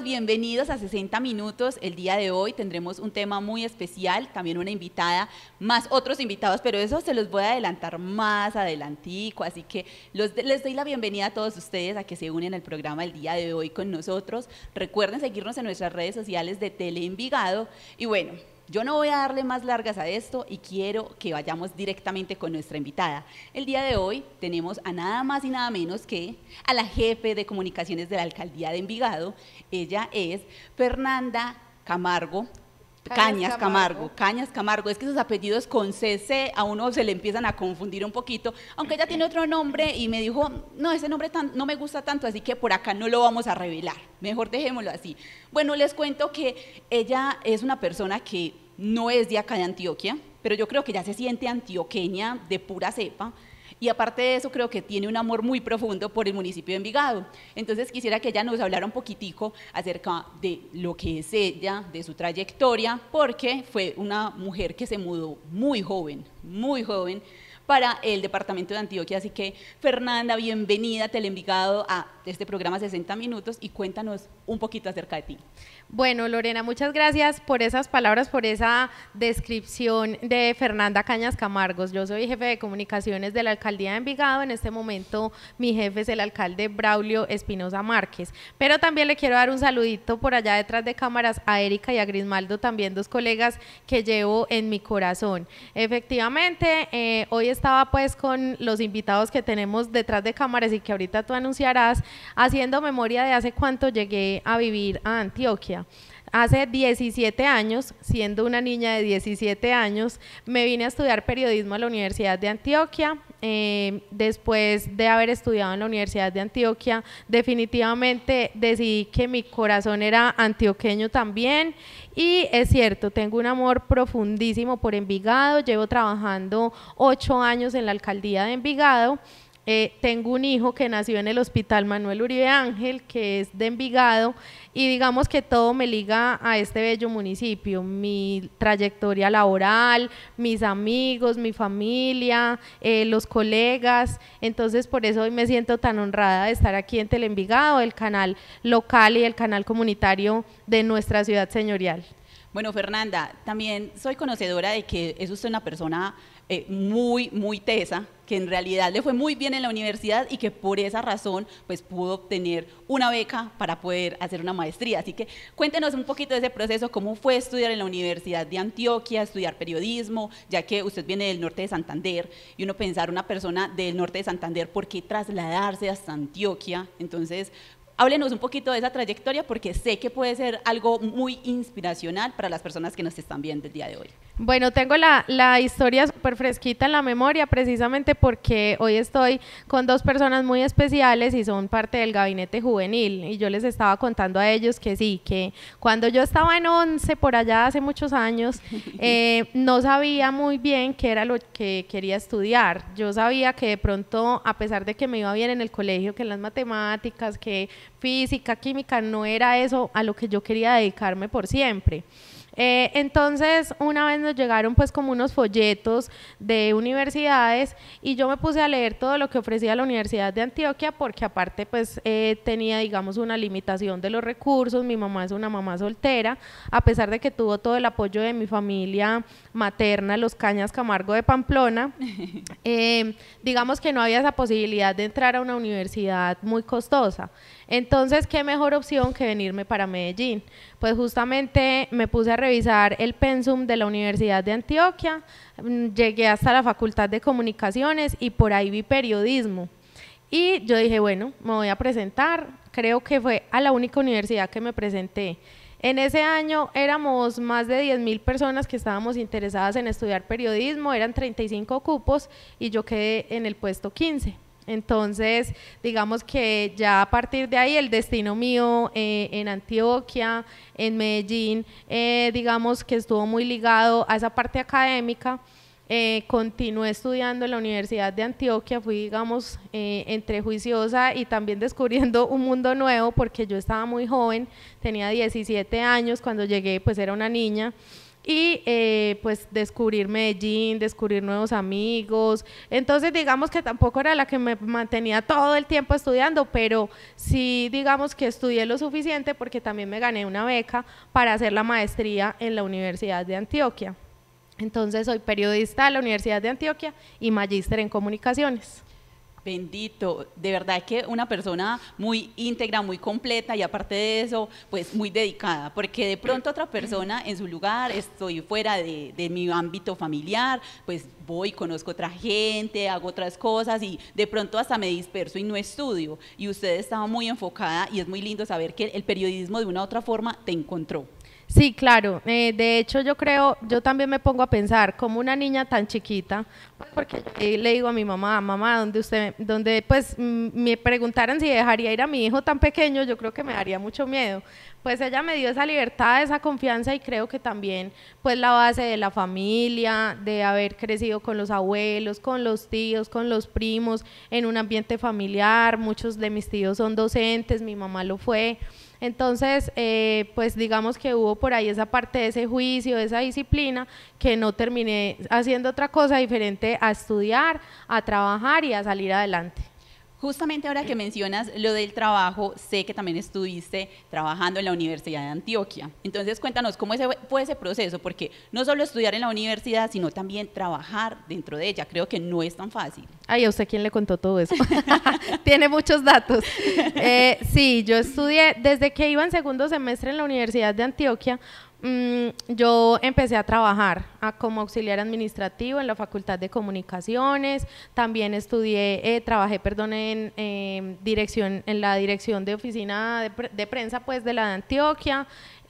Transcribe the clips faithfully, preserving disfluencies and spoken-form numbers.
todos bienvenidos a sesenta minutos. El día de hoy tendremos un tema muy especial, también una invitada, más otros invitados, pero eso se los voy a adelantar más adelantico, así que los, les doy la bienvenida a todos ustedes a que se unen al programa el día de hoy con nosotros. Recuerden seguirnos en nuestras redes sociales de Tele Envigado y bueno, yo no voy a darle más largas a esto y quiero que vayamos directamente con nuestra invitada. El día de hoy tenemos a nada más y nada menos que a la jefe de comunicaciones de la Alcaldía de Envigado. Ella es Fernanda Camargo, Cañas, Cañas Camargo. Camargo, Cañas Camargo, es que sus apellidos con C C a uno se le empiezan a confundir un poquito, aunque ella tiene otro nombre y me dijo, no, ese nombre tan, no me gusta tanto, así que por acá no lo vamos a revelar, mejor dejémoslo así. Bueno, les cuento que ella es una persona que no es de acá de Antioquia, pero yo creo que ya se siente antioqueña de pura cepa, y aparte de eso creo que tiene un amor muy profundo por el municipio de Envigado. Entonces quisiera que ella nos hablara un poquitico acerca de lo que es ella, de su trayectoria, porque fue una mujer que se mudó muy joven, muy joven, para el departamento de Antioquia. Así que, Fernanda, bienvenida a Teleenvigado, a este programa sesenta minutos, y cuéntanos un poquito acerca de ti. Bueno, Lorena, muchas gracias por esas palabras, por esa descripción de Fernanda Cañas Camargos. Yo soy jefe de comunicaciones de la Alcaldía de Envigado. En este momento mi jefe es el alcalde Braulio Espinosa Márquez, pero también le quiero dar un saludito por allá detrás de cámaras a Erika y a Grismaldo, también dos colegas que llevo en mi corazón. Efectivamente, eh, hoy estaba pues con los invitados que tenemos detrás de cámaras y que ahorita tú anunciarás, haciendo memoria de hace cuánto llegué a vivir a Antioquia. Hace diecisiete años, siendo una niña de diecisiete años, me vine a estudiar periodismo a la Universidad de Antioquia. Eh, después de haber estudiado en la Universidad de Antioquia, definitivamente decidí que mi corazón era antioqueño también, y es cierto, tengo un amor profundísimo por Envigado. Llevo trabajando ocho años en la Alcaldía de Envigado. Eh, tengo un hijo que nació en el Hospital Manuel Uribe Ángel, que es de Envigado, y digamos que todo me liga a este bello municipio, mi trayectoria laboral, mis amigos, mi familia, eh, los colegas. Entonces por eso hoy me siento tan honrada de estar aquí en Teleenvigado, el canal local y el canal comunitario de nuestra ciudad señorial. Bueno, Fernanda, también soy conocedora de que es usted una persona eh, muy, muy tesa, que en realidad le fue muy bien en la universidad y que por esa razón pues pudo obtener una beca para poder hacer una maestría. Así que cuéntenos un poquito de ese proceso, cómo fue estudiar en la Universidad de Antioquia, estudiar periodismo, ya que usted viene del norte de Santander, y uno pensar una persona del norte de Santander, ¿por qué trasladarse hasta Antioquia? Entonces, háblenos un poquito de esa trayectoria, porque sé que puede ser algo muy inspiracional para las personas que nos están viendo el día de hoy. Bueno, tengo la, la historia súper fresquita en la memoria, precisamente porque hoy estoy con dos personas muy especiales y son parte del gabinete juvenil, y yo les estaba contando a ellos que sí, que cuando yo estaba en once, por allá hace muchos años, eh, no sabía muy bien qué era lo que quería estudiar. Yo sabía que de pronto, a pesar de que me iba bien en el colegio, que en las matemáticas, que física, química, no era eso a lo que yo quería dedicarme por siempre. Eh, entonces una vez nos llegaron pues como unos folletos de universidades, y yo me puse a leer todo lo que ofrecía la Universidad de Antioquia, porque aparte pues eh, tenía digamos una limitación de los recursos. Mi mamá es una mamá soltera, a pesar de que tuvo todo el apoyo de mi familia materna, los Cañas Camargo de Pamplona. eh, digamos que no había esa posibilidad de entrar a una universidad muy costosa. Entonces, ¿qué mejor opción que venirme para Medellín? Pues justamente me puse a revisar el pensum de la Universidad de Antioquia, llegué hasta la Facultad de Comunicaciones y por ahí vi periodismo. Y yo dije, bueno, me voy a presentar. Creo que fue a la única universidad que me presenté. En ese año éramos más de diez mil personas que estábamos interesadas en estudiar periodismo, eran treinta y cinco cupos y yo quedé en el puesto quince. Entonces, digamos que ya a partir de ahí el destino mío eh, en Antioquia, en Medellín, eh, digamos que estuvo muy ligado a esa parte académica. Eh, continué estudiando en la Universidad de Antioquia, fui digamos eh, entre juiciosa y también descubriendo un mundo nuevo, porque yo estaba muy joven, tenía diecisiete años, cuando llegué pues era una niña. y eh, pues descubrir Medellín, descubrir nuevos amigos. Entonces digamos que tampoco era la que me mantenía todo el tiempo estudiando, pero sí digamos que estudié lo suficiente porque también me gané una beca para hacer la maestría en la Universidad de Antioquia. Entonces soy periodista de la Universidad de Antioquia y magíster en comunicaciones. Bendito, de verdad que una persona muy íntegra, muy completa y aparte de eso, pues muy dedicada, porque de pronto otra persona en su lugar, estoy fuera de, de mi ámbito familiar, pues voy, conozco otra gente, hago otras cosas y de pronto hasta me disperso y no estudio. Y usted estaba muy enfocada y es muy lindo saber que el periodismo de una u otra forma te encontró. Sí, claro. Eh, de hecho, yo creo, yo también me pongo a pensar, como una niña tan chiquita, pues porque yo le digo a mi mamá, mamá, donde usted, donde pues me preguntaran si dejaría ir a mi hijo tan pequeño, yo creo que me daría mucho miedo. Pues ella me dio esa libertad, esa confianza y creo que también pues la base de la familia, de haber crecido con los abuelos, con los tíos, con los primos, en un ambiente familiar. Muchos de mis tíos son docentes, mi mamá lo fue. Entonces, eh, pues digamos que hubo por ahí esa parte de ese juicio, de esa disciplina, que no terminé haciendo otra cosa diferente a estudiar, a trabajar y a salir adelante. Justamente ahora que mencionas lo del trabajo, sé que también estuviste trabajando en la Universidad de Antioquia. Entonces, cuéntanos cómo ese fue ese proceso, porque no solo estudiar en la universidad, sino también trabajar dentro de ella. Creo que no es tan fácil. Ay, ¿a usted quién le contó todo eso? Tiene muchos datos. Eh, sí, yo estudié, desde que iba en segundo semestre en la Universidad de Antioquia, yo empecé a trabajar a, como auxiliar administrativo en la Facultad de Comunicaciones, también estudié, eh, trabajé, perdón, en, eh, dirección, en la dirección de oficina de, pre, de prensa pues de la de Antioquia.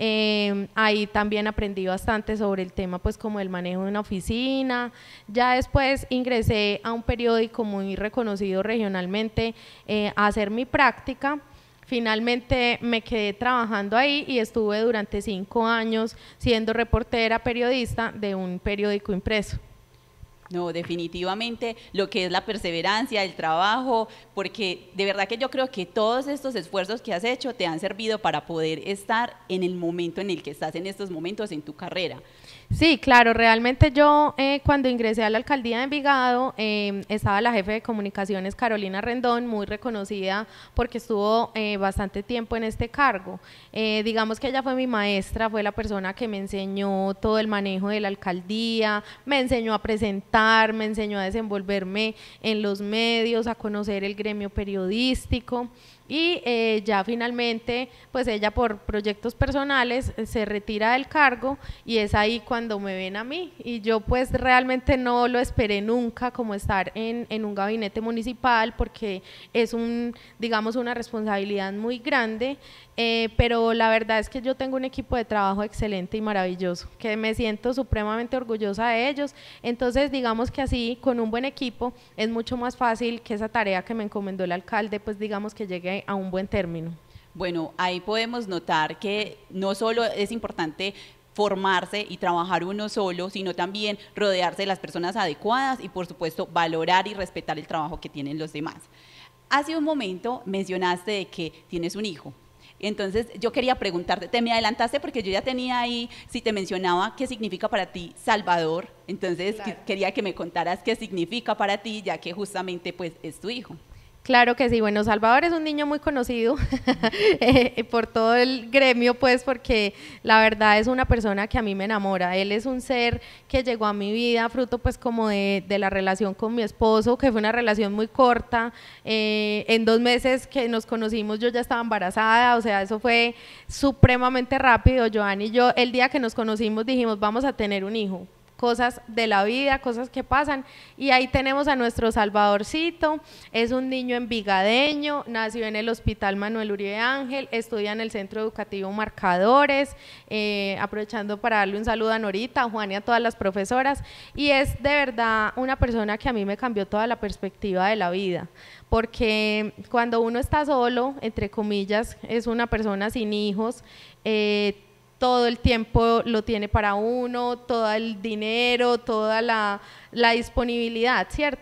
Eh, ahí también aprendí bastante sobre el tema pues como el manejo de una oficina. Ya después ingresé a un periódico muy reconocido regionalmente eh, a hacer mi práctica. Finalmente me quedé trabajando ahí y estuve durante cinco años siendo reportera, periodista de un periódico impreso. No, definitivamente lo que es la perseverancia, el trabajo, porque de verdad que yo creo que todos estos esfuerzos que has hecho te han servido para poder estar en el momento en el que estás en estos momentos en tu carrera. Sí, claro, realmente yo eh, cuando ingresé a la alcaldía de Envigado eh, estaba la jefe de comunicaciones Carolina Rendón, muy reconocida porque estuvo eh, bastante tiempo en este cargo. Eh, digamos que ella fue mi maestra, fue la persona que me enseñó todo el manejo de la alcaldía, me enseñó a presentar, me enseñó a desenvolverme en los medios, a conocer el gremio periodístico. Y eh, ya finalmente, pues ella por proyectos personales eh, se retira del cargo y es ahí cuando me ven a mí. Y yo pues realmente no lo esperé nunca como estar en, en un gabinete municipal porque es un, digamos, una responsabilidad muy grande, eh, pero la verdad es que yo tengo un equipo de trabajo excelente y maravilloso, que me siento supremamente orgullosa de ellos. Entonces digamos que así, con un buen equipo, es mucho más fácil que esa tarea que me encomendó el alcalde, pues digamos que llegue a un buen término. Bueno, ahí podemos notar que no solo es importante formarse y trabajar uno solo, sino también rodearse de las personas adecuadas y por supuesto valorar y respetar el trabajo que tienen los demás. Hace un momento mencionaste de que tienes un hijo. Entonces yo quería preguntarte, te me adelantaste porque yo ya tenía ahí, si te mencionaba qué significa para ti Salvador, entonces claro, quería que me contaras qué significa para ti, ya que justamente pues es tu hijo. Claro que sí, bueno, Salvador es un niño muy conocido eh, por todo el gremio, pues porque la verdad es una persona que a mí me enamora. Él es un ser que llegó a mi vida fruto pues como de, de la relación con mi esposo, que fue una relación muy corta. Eh, en dos meses que nos conocimos yo ya estaba embarazada, o sea, eso fue supremamente rápido. Joan y yo, el día que nos conocimos dijimos vamos a tener un hijo. Cosas de la vida, cosas que pasan, y ahí tenemos a nuestro Salvadorcito. Es un niño envigadeño, nació en el Hospital Manuel Uribe Ángel, estudia en el Centro Educativo Marcadores, eh, aprovechando para darle un saludo a Norita, a Juan y a todas las profesoras, y es de verdad una persona que a mí me cambió toda la perspectiva de la vida, porque cuando uno está solo, entre comillas, es una persona sin hijos, eh, todo el tiempo lo tiene para uno, todo el dinero, toda la, la disponibilidad, ¿cierto?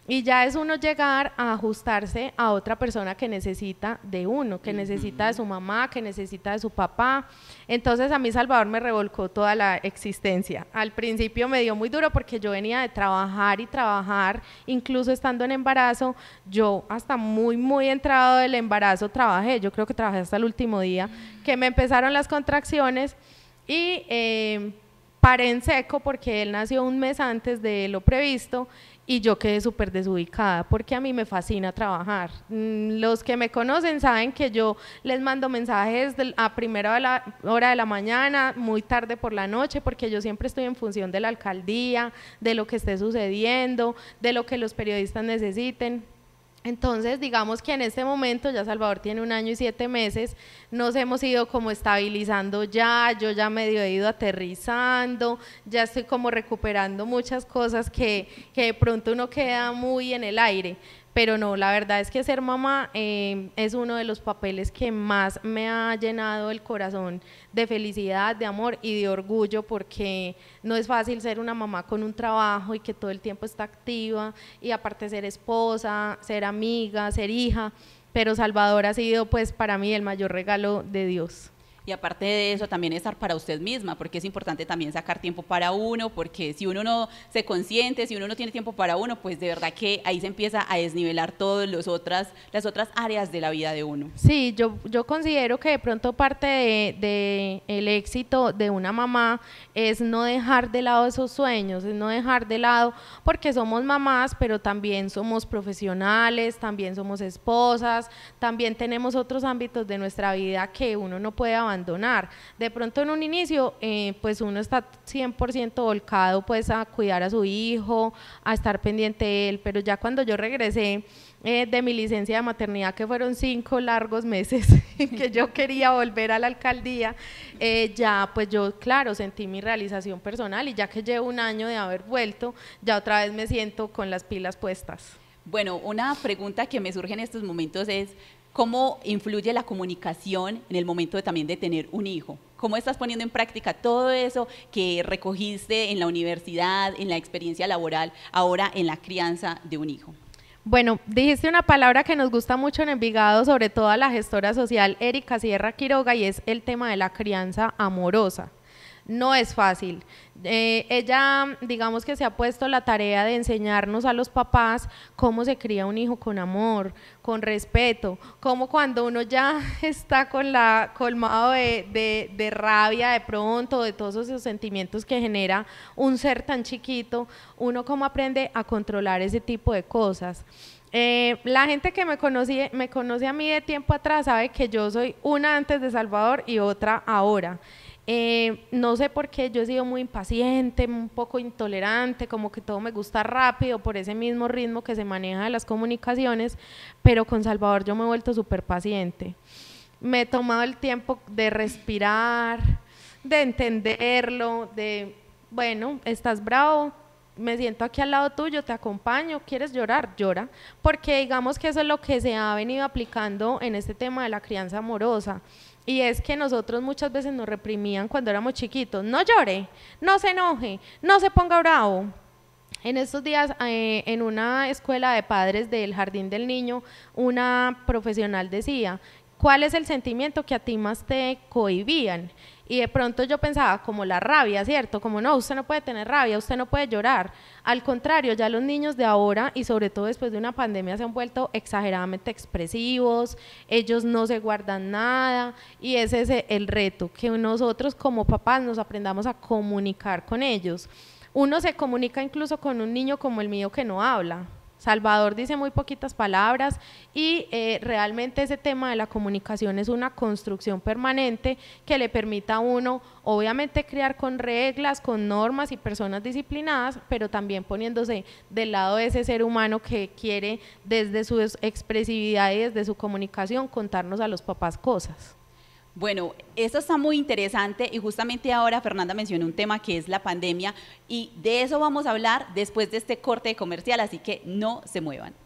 Y ya es uno llegar a ajustarse a otra persona que necesita de uno, que necesita de su mamá, que necesita de su papá. Entonces a mí Salvador me revolcó toda la existencia. Al principio me dio muy duro porque yo venía de trabajar y trabajar, incluso estando en embarazo, yo hasta muy, muy entrado del embarazo trabajé, yo creo que trabajé hasta el último día, que me empezaron las contracciones y eh, paré en seco porque él nació un mes antes de lo previsto. Y yo quedé súper desubicada porque a mí me fascina trabajar. Los que me conocen saben que yo les mando mensajes a primera hora de la mañana, muy tarde por la noche, porque yo siempre estoy en función de la alcaldía, de lo que esté sucediendo, de lo que los periodistas necesiten. Entonces, digamos que en este momento, ya Salvador tiene un año y siete meses, nos hemos ido como estabilizando ya, yo ya medio he ido aterrizando, ya estoy como recuperando muchas cosas que, que de pronto uno queda muy en el aire. Pero no, la verdad es que ser mamá eh, es uno de los papeles que más me ha llenado el corazón de felicidad, de amor y de orgullo, porque no es fácil ser una mamá con un trabajo y que todo el tiempo está activa, y aparte ser esposa, ser amiga, ser hija, pero Salvador ha sido pues para mí el mayor regalo de Dios. Y aparte de eso, también estar para usted misma, porque es importante también sacar tiempo para uno, porque si uno no se consiente, si uno no tiene tiempo para uno, pues de verdad que ahí se empieza a desnivelar todas los otras, las otras áreas de la vida de uno. Sí, yo, yo considero que de pronto parte de, de el éxito de una mamá es no dejar de lado esos sueños, es no dejar de lado, porque somos mamás, pero también somos profesionales, también somos esposas, también tenemos otros ámbitos de nuestra vida que uno no puede abandonar. abandonar. De pronto en un inicio eh, pues uno está cien por ciento volcado pues a cuidar a su hijo, a estar pendiente de él, pero ya cuando yo regresé eh, de mi licencia de maternidad, que fueron cinco largos meses que yo quería volver a la alcaldía, eh, ya pues yo claro sentí mi realización personal, y ya que llevo un año de haber vuelto, ya otra vez me siento con las pilas puestas. Bueno, una pregunta que me surge en estos momentos es: ¿cómo influye la comunicación en el momento de, también de tener un hijo? ¿Cómo estás poniendo en práctica todo eso que recogiste en la universidad, en la experiencia laboral, ahora en la crianza de un hijo? Bueno, dijiste una palabra que nos gusta mucho en Envigado, sobre todo a la gestora social Erika Sierra Quiroga, y es el tema de la crianza amorosa. No es fácil. Eh, ella, digamos que se ha puesto la tarea de enseñarnos a los papás cómo se cría un hijo con amor, con respeto, cómo cuando uno ya está con la colmado de, de, de rabia de pronto, de todos esos sentimientos que genera un ser tan chiquito, uno cómo aprende a controlar ese tipo de cosas. Eh, la gente que me conoce, me conoce a mí de tiempo atrás sabe que yo soy una antes de Salvador y otra ahora. Eh, no sé por qué yo he sido muy impaciente, un poco intolerante, como que todo me gusta rápido por ese mismo ritmo que se maneja de las comunicaciones, pero con Salvador yo me he vuelto súper paciente. Me he tomado el tiempo de respirar, de entenderlo, de, bueno, estás bravo, me siento aquí al lado tuyo, te acompaño, ¿quieres llorar? Llora, porque digamos que eso es lo que se ha venido aplicando en este tema de la crianza amorosa. Y es que nosotros muchas veces nos reprimían cuando éramos chiquitos: no llore, no se enoje, no se ponga bravo. En estos días, eh, en una escuela de padres del Jardín del Niño, una profesional decía: ¿cuál es el sentimiento que a ti más te cohibían? Y de pronto yo pensaba como la rabia, ¿cierto? Como no, usted no puede tener rabia, usted no puede llorar. Al contrario, ya los niños de ahora, y sobre todo después de una pandemia, se han vuelto exageradamente expresivos, ellos no se guardan nada, y ese es el reto, que nosotros como papás nos aprendamos a comunicar con ellos. Uno se comunica incluso con un niño como el mío que no habla. Salvador dice muy poquitas palabras, y eh, realmente ese tema de la comunicación es una construcción permanente que le permita a uno, obviamente, criar con reglas, con normas y personas disciplinadas, pero también poniéndose del lado de ese ser humano que quiere, desde su expresividad y desde su comunicación, contarnos a los papás cosas. Bueno, esto está muy interesante, y justamente ahora Fernanda mencionó un tema que es la pandemia, y de eso vamos a hablar después de este corte comercial, así que no se muevan.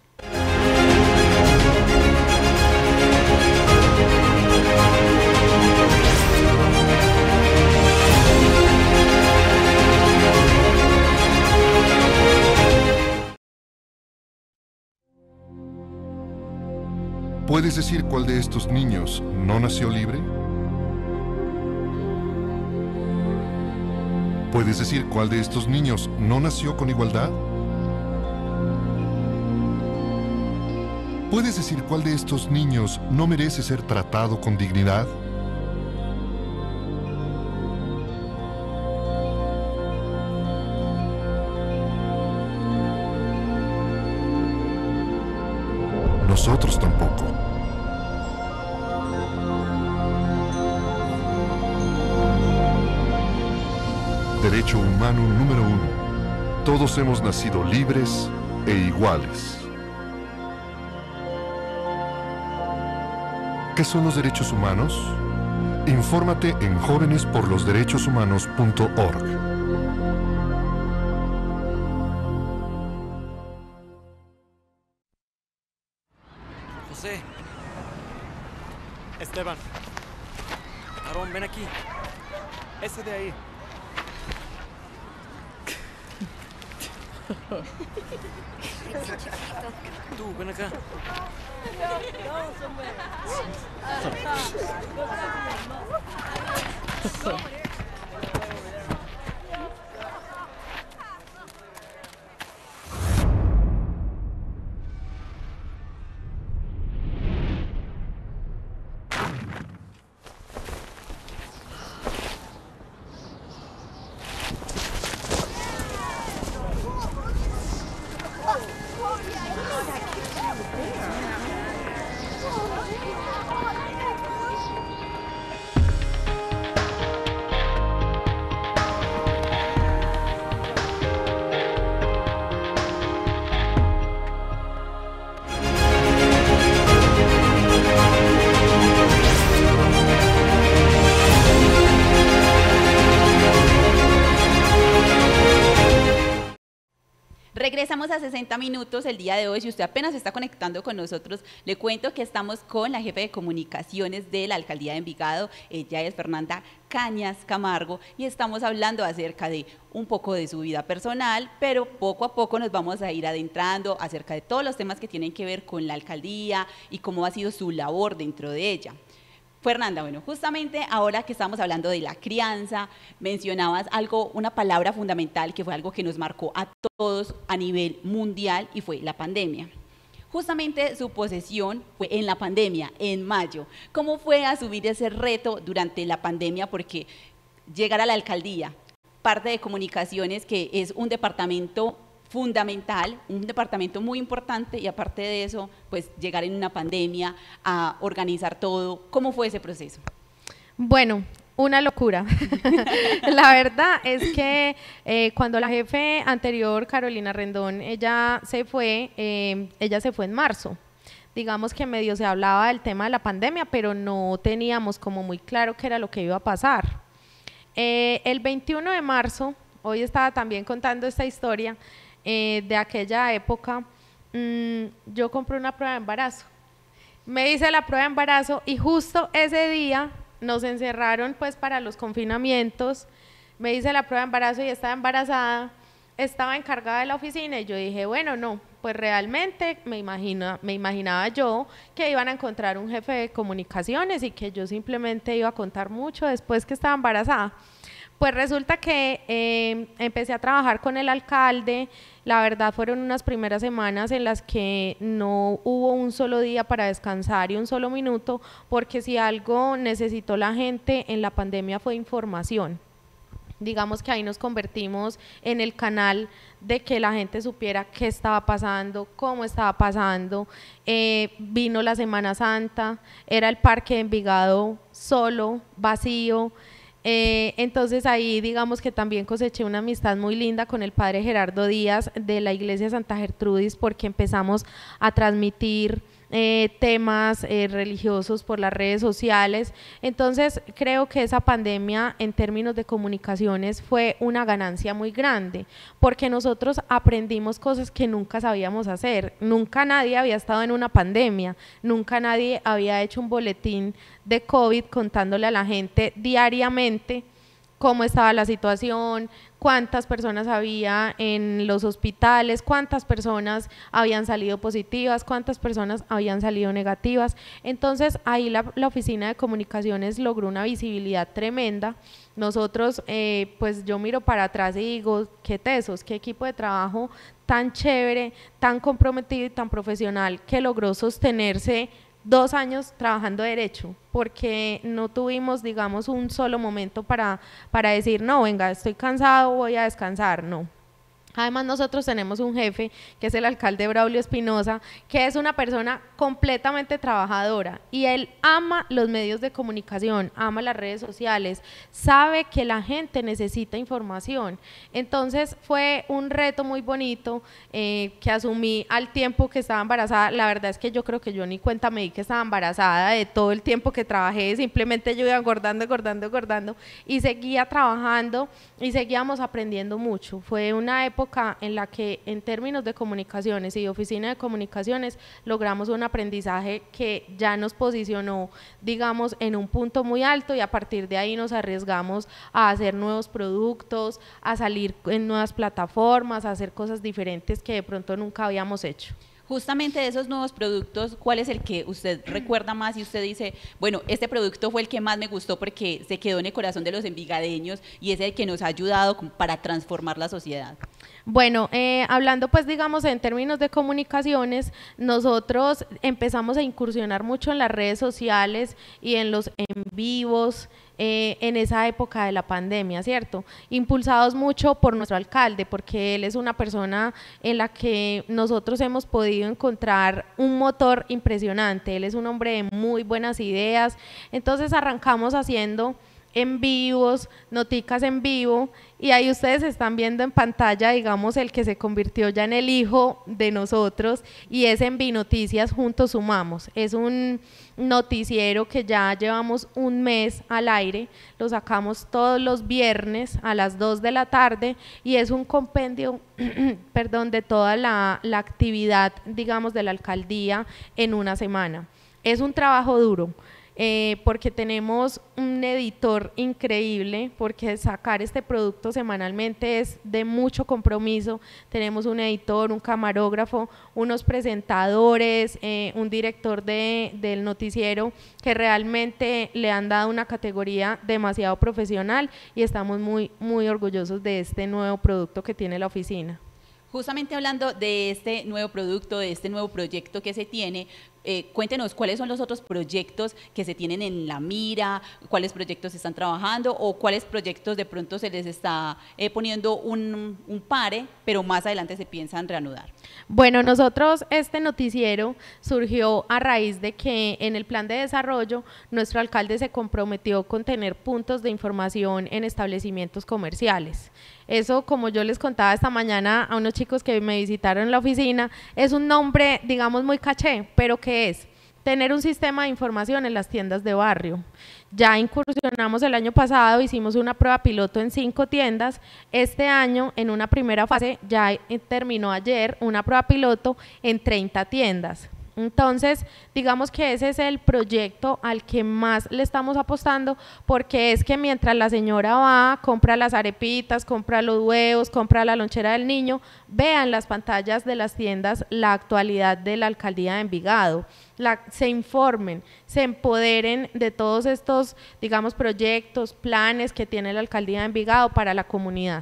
¿Puedes decir cuál de estos niños no nació libre? ¿Puedes decir cuál de estos niños no nació con igualdad? ¿Puedes decir cuál de estos niños no merece ser tratado con dignidad? Nosotros tampoco. Derecho humano número uno. Todos hemos nacido libres e iguales. ¿Qué son los derechos humanos? Infórmate en jóvenes por los derechos humanos punto org. José. Esteban. Aarón, ven aquí. Ese de ahí. Tú, ven acá. Regresamos a sesenta minutos el día de hoy. Si usted apenas se está conectando con nosotros, le cuento que estamos con la jefe de comunicaciones de la Alcaldía de Envigado. Ella es Fernanda Cañas Camargo y estamos hablando acerca de un poco de su vida personal, pero poco a poco nos vamos a ir adentrando acerca de todos los temas que tienen que ver con la alcaldía y cómo ha sido su labor dentro de ella. Fernanda, bueno, justamente ahora que estamos hablando de la crianza, mencionabas algo, una palabra fundamental que fue algo que nos marcó a todos a nivel mundial y fue la pandemia. Justamente su posesión fue en la pandemia, en mayo. ¿Cómo fue asumir ese reto durante la pandemia? Porque llegar a la alcaldía, parte de comunicaciones, que es un departamento fundamental, un departamento muy importante, y aparte de eso, pues llegar en una pandemia a organizar todo. ¿Cómo fue ese proceso? Bueno, una locura. La verdad es que eh, cuando la jefe anterior, Carolina Rendón, ella se fue, eh, ella se fue en marzo. Digamos que medio se hablaba del tema de la pandemia, pero no teníamos como muy claro qué era lo que iba a pasar. Eh, el veintiuno de marzo, hoy estaba también contando esta historia, Eh, de aquella época, mmm, yo compré una prueba de embarazo. Me hice la prueba de embarazo y justo ese día nos encerraron pues para los confinamientos. Me hice la prueba de embarazo y estaba embarazada, estaba encargada de la oficina y yo dije, bueno, no, pues realmente me, imagino, me imaginaba yo que iban a encontrar un jefe de comunicaciones y que yo simplemente iba a contar mucho después que estaba embarazada. Pues resulta que eh, empecé a trabajar con el alcalde. La verdad fueron unas primeras semanas en las que no hubo un solo día para descansar y un solo minuto, porque si algo necesitó la gente en la pandemia fue información. Digamos que ahí nos convertimos en el canal de que la gente supiera qué estaba pasando, cómo estaba pasando. Eh, vino la Semana Santa, era el parque de Envigado solo, vacío. Eh, entonces ahí digamos que también coseché una amistad muy linda con el padre Gerardo Díaz de la iglesia Santa Gertrudis, porque empezamos a transmitir eh, temas eh, religiosos por las redes sociales. Entonces creo que esa pandemia en términos de comunicaciones fue una ganancia muy grande, porque nosotros aprendimos cosas que nunca sabíamos hacer. Nunca nadie había estado en una pandemia, nunca nadie había hecho un boletín de COVID contándole a la gente diariamente cómo estaba la situación, cuántas personas había en los hospitales, cuántas personas habían salido positivas, cuántas personas habían salido negativas. Entonces ahí la, la oficina de comunicaciones logró una visibilidad tremenda. Nosotros, eh, pues yo miro para atrás y digo, qué tesos, qué equipo de trabajo tan chévere, tan comprometido y tan profesional que logró sostenerse dos años trabajando derecho, porque no tuvimos, digamos, un solo momento para, para decir, no, venga, estoy cansado, voy a descansar, no. Además nosotros tenemos un jefe que es el alcalde Braulio Espinosa, que es una persona completamente trabajadora y él ama los medios de comunicación, ama las redes sociales, sabe que la gente necesita información. Entonces fue un reto muy bonito eh, que asumí al tiempo que estaba embarazada. La verdad es que yo creo que yo ni cuenta me di que estaba embarazada de todo el tiempo que trabajé, simplemente yo iba engordando, engordando, engordando y seguía trabajando y seguíamos aprendiendo mucho. Fue una época en la que en términos de comunicaciones y de oficina de comunicaciones logramos un aprendizaje que ya nos posicionó, digamos, en un punto muy alto y a partir de ahí nos arriesgamos a hacer nuevos productos, a salir en nuevas plataformas, a hacer cosas diferentes que de pronto nunca habíamos hecho. Justamente de esos nuevos productos, ¿cuál es el que usted recuerda más y usted dice, bueno, este producto fue el que más me gustó porque se quedó en el corazón de los envigadeños y es el que nos ha ayudado para transformar la sociedad? Bueno, eh, hablando pues digamos en términos de comunicaciones, nosotros empezamos a incursionar mucho en las redes sociales y en los en vivos, Eh, en esa época de la pandemia, ¿cierto? Impulsados mucho por nuestro alcalde, porque él es una persona en la que nosotros hemos podido encontrar un motor impresionante, él es un hombre de muy buenas ideas, entonces arrancamos haciendo en vivos, noticas en vivo, y ahí ustedes están viendo en pantalla, digamos, el que se convirtió ya en el hijo de nosotros, y es Envi Noticias Juntos Sumamos. Es un noticiero que ya llevamos un mes al aire, lo sacamos todos los viernes a las dos de la tarde, y es un compendio, perdón, de toda la, la actividad, digamos, de la alcaldía en una semana. Es un trabajo duro, Eh, porque tenemos un editor increíble, porque sacar este producto semanalmente es de mucho compromiso. Tenemos un editor, un camarógrafo, unos presentadores, eh, un director de, del noticiero que realmente le han dado una categoría demasiado profesional y estamos muy, muy orgullosos de este nuevo producto que tiene la oficina. Justamente hablando de este nuevo producto, de este nuevo proyecto que se tiene, eh, cuéntenos cuáles son los otros proyectos que se tienen en la mira, cuáles proyectos están trabajando o cuáles proyectos de pronto se les está eh, poniendo un, un pare, pero más adelante se piensan reanudar. Bueno, nosotros este noticiero surgió a raíz de que en el plan de desarrollo nuestro alcalde se comprometió con tener puntos de información en establecimientos comerciales. Eso, como yo les contaba esta mañana a unos chicos que me visitaron en la oficina, es un nombre, digamos, muy caché, pero ¿qué es? Tener un sistema de información en las tiendas de barrio. Ya incursionamos el año pasado, hicimos una prueba piloto en cinco tiendas. Este año, en una primera fase, ya terminó ayer una prueba piloto en treinta tiendas. Entonces, digamos que ese es el proyecto al que más le estamos apostando, porque es que mientras la señora va, compra las arepitas, compra los huevos, compra la lonchera del niño, vean las pantallas de las tiendas la actualidad de la alcaldía de Envigado, la, se informen, se empoderen de todos estos, digamos, proyectos, planes que tiene la alcaldía de Envigado para la comunidad.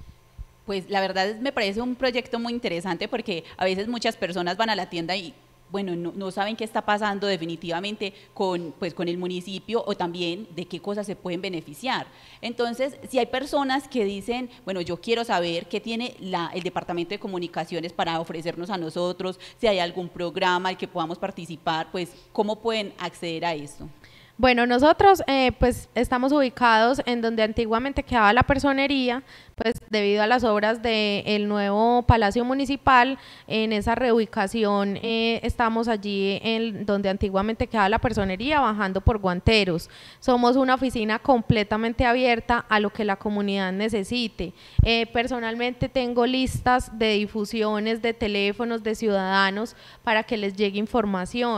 Pues la verdad me parece un proyecto muy interesante porque a veces muchas personas van a la tienda y bueno, no, no saben qué está pasando definitivamente con, pues, con el municipio o también de qué cosas se pueden beneficiar. Entonces, si hay personas que dicen, bueno, yo quiero saber qué tiene la, el Departamento de Comunicaciones para ofrecernos a nosotros, si hay algún programa al que podamos participar, pues, ¿cómo pueden acceder a esto? Bueno, nosotros eh, pues estamos ubicados en donde antiguamente quedaba la personería, pues debido a las obras del nuevo Palacio Municipal, en esa reubicación eh, estamos allí en donde antiguamente quedaba la personería, bajando por Guanteros. Somos una oficina completamente abierta a lo que la comunidad necesite. Eh, personalmente tengo listas de difusiones de teléfonos de ciudadanos para que les llegue información.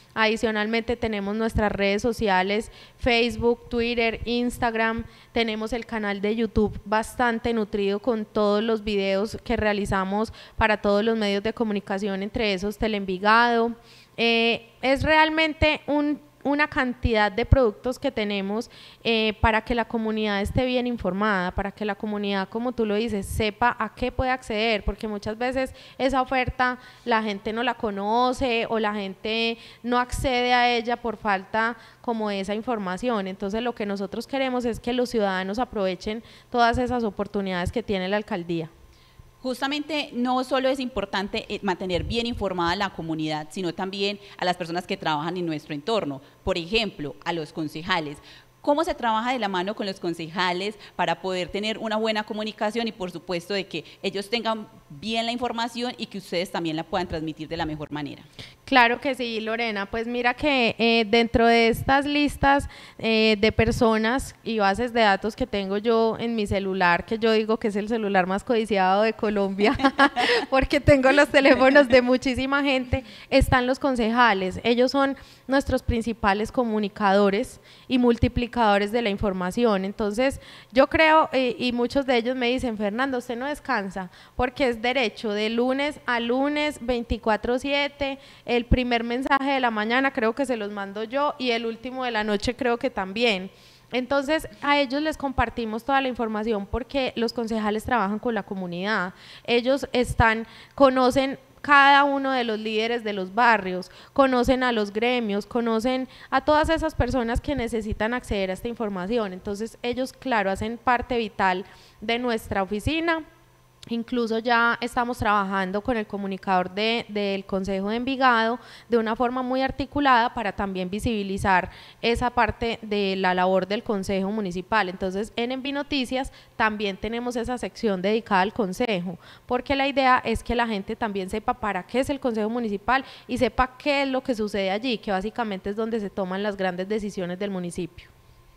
Adicionalmente tenemos nuestras redes sociales, Facebook, Twitter, Instagram, tenemos el canal de YouTube bastante nutrido con todos los videos que realizamos para todos los medios de comunicación, entre esos Teleenvigado. Eh, es realmente un una cantidad de productos que tenemos eh, para que la comunidad esté bien informada, para que la comunidad, como tú lo dices, sepa a qué puede acceder, porque muchas veces esa oferta la gente no la conoce o la gente no accede a ella por falta como de esa información. Entonces lo que nosotros queremos es que los ciudadanos aprovechen todas esas oportunidades que tiene la alcaldía. Justamente no solo es importante mantener bien informada a la comunidad, sino también a las personas que trabajan en nuestro entorno, por ejemplo, a los concejales. ¿Cómo se trabaja de la mano con los concejales para poder tener una buena comunicación y por supuesto de que ellos tengan bien la información y que ustedes también la puedan transmitir de la mejor manera? Claro que sí, Lorena, pues mira que eh, dentro de estas listas eh, de personas y bases de datos que tengo yo en mi celular, que yo digo que es el celular más codiciado de Colombia, porque tengo los teléfonos de muchísima gente, están los concejales. Ellos son nuestros principales comunicadores y multiplicadores de la información. Entonces yo creo, eh, y muchos de ellos me dicen, Fernando, usted no descansa, porque es derecho de lunes a lunes, veinticuatro siete, el primer mensaje de la mañana creo que se los mando yo y el último de la noche creo que también. Entonces a ellos les compartimos toda la información porque los concejales trabajan con la comunidad, ellos están, conocen cada uno de los líderes de los barrios, conocen a los gremios, conocen a todas esas personas que necesitan acceder a esta información. Entonces ellos, claro, hacen parte vital de nuestra oficina. Incluso ya estamos trabajando con el comunicador de, del Consejo de Envigado de una forma muy articulada para también visibilizar esa parte de la labor del Consejo Municipal. Entonces en Envinoticias también tenemos esa sección dedicada al Consejo, porque la idea es que la gente también sepa para qué es el Consejo Municipal y sepa qué es lo que sucede allí, que básicamente es donde se toman las grandes decisiones del municipio.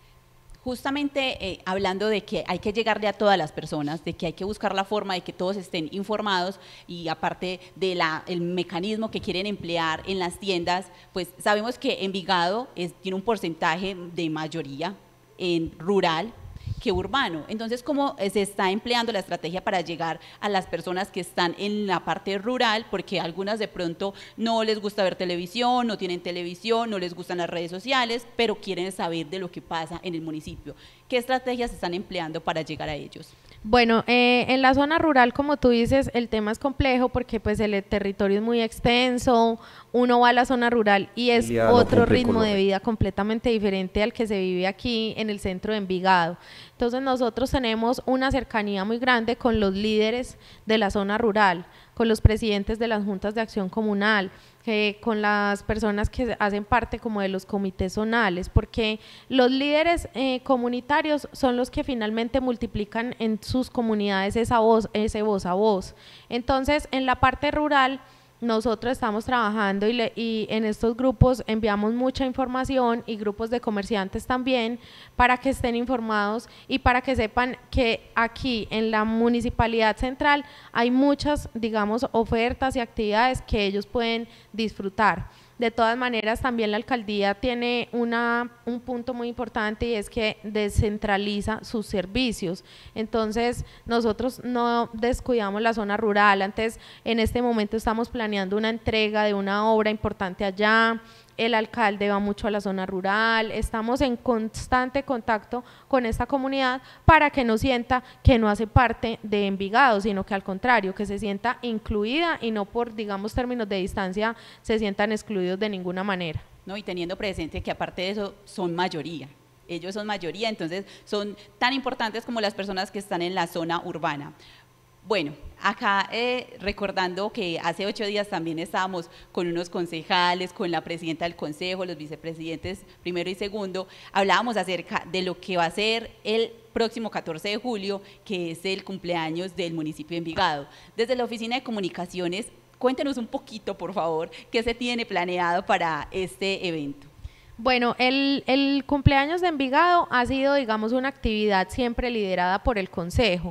Justamente eh, hablando de que hay que llegarle a todas las personas, de que hay que buscar la forma de que todos estén informados y aparte del mecanismo que quieren emplear en las tiendas, pues sabemos que Envigado es, tiene un porcentaje de mayoría en rural que urbano. Entonces, ¿cómo se está empleando la estrategia para llegar a las personas que están en la parte rural? Porque algunas de pronto no les gusta ver televisión, no tienen televisión, no les gustan las redes sociales, pero quieren saber de lo que pasa en el municipio. ¿Qué estrategias se están empleando para llegar a ellos? Bueno, eh, en la zona rural, como tú dices, el tema es complejo porque pues el territorio es muy extenso, uno va a la zona rural y es otro ritmo de vida completamente diferente al que se vive aquí en el centro de Envigado. Entonces nosotros tenemos una cercanía muy grande con los líderes de la zona rural, con los presidentes de las juntas de acción comunal, eh, con las personas que hacen parte como de los comités zonales, porque los líderes eh, comunitarios son los que finalmente multiplican en sus comunidades esa voz, ese voz a voz. Entonces en la parte rural nosotros estamos trabajando y, le, y en estos grupos enviamos mucha información y grupos de comerciantes también para que estén informados y para que sepan que aquí en la Municipalidad Central hay muchas, digamos, ofertas y actividades que ellos pueden disfrutar. De todas maneras, también la alcaldía tiene una, un punto muy importante y es que descentraliza sus servicios. Entonces, nosotros no descuidamos la zona rural. Antes, en este momento estamos planeando una entrega de una obra importante allá. El alcalde va mucho a la zona rural, estamos en constante contacto con esta comunidad para que no sienta que no hace parte de Envigado, sino que al contrario, que se sienta incluida y no por, digamos, términos de distancia se sientan excluidos de ninguna manera. No, y teniendo presente que aparte de eso son mayoría, ellos son mayoría, entonces son tan importantes como las personas que están en la zona urbana. Bueno, acá eh, recordando que hace ocho días también estábamos con unos concejales, con la presidenta del consejo, los vicepresidentes primero y segundo, hablábamos acerca de lo que va a ser el próximo catorce de julio, que es el cumpleaños del municipio de Envigado. Desde la Oficina de Comunicaciones, cuéntenos un poquito, por favor, qué se tiene planeado para este evento. Bueno, el, el cumpleaños de Envigado ha sido, digamos, una actividad siempre liderada por el Consejo.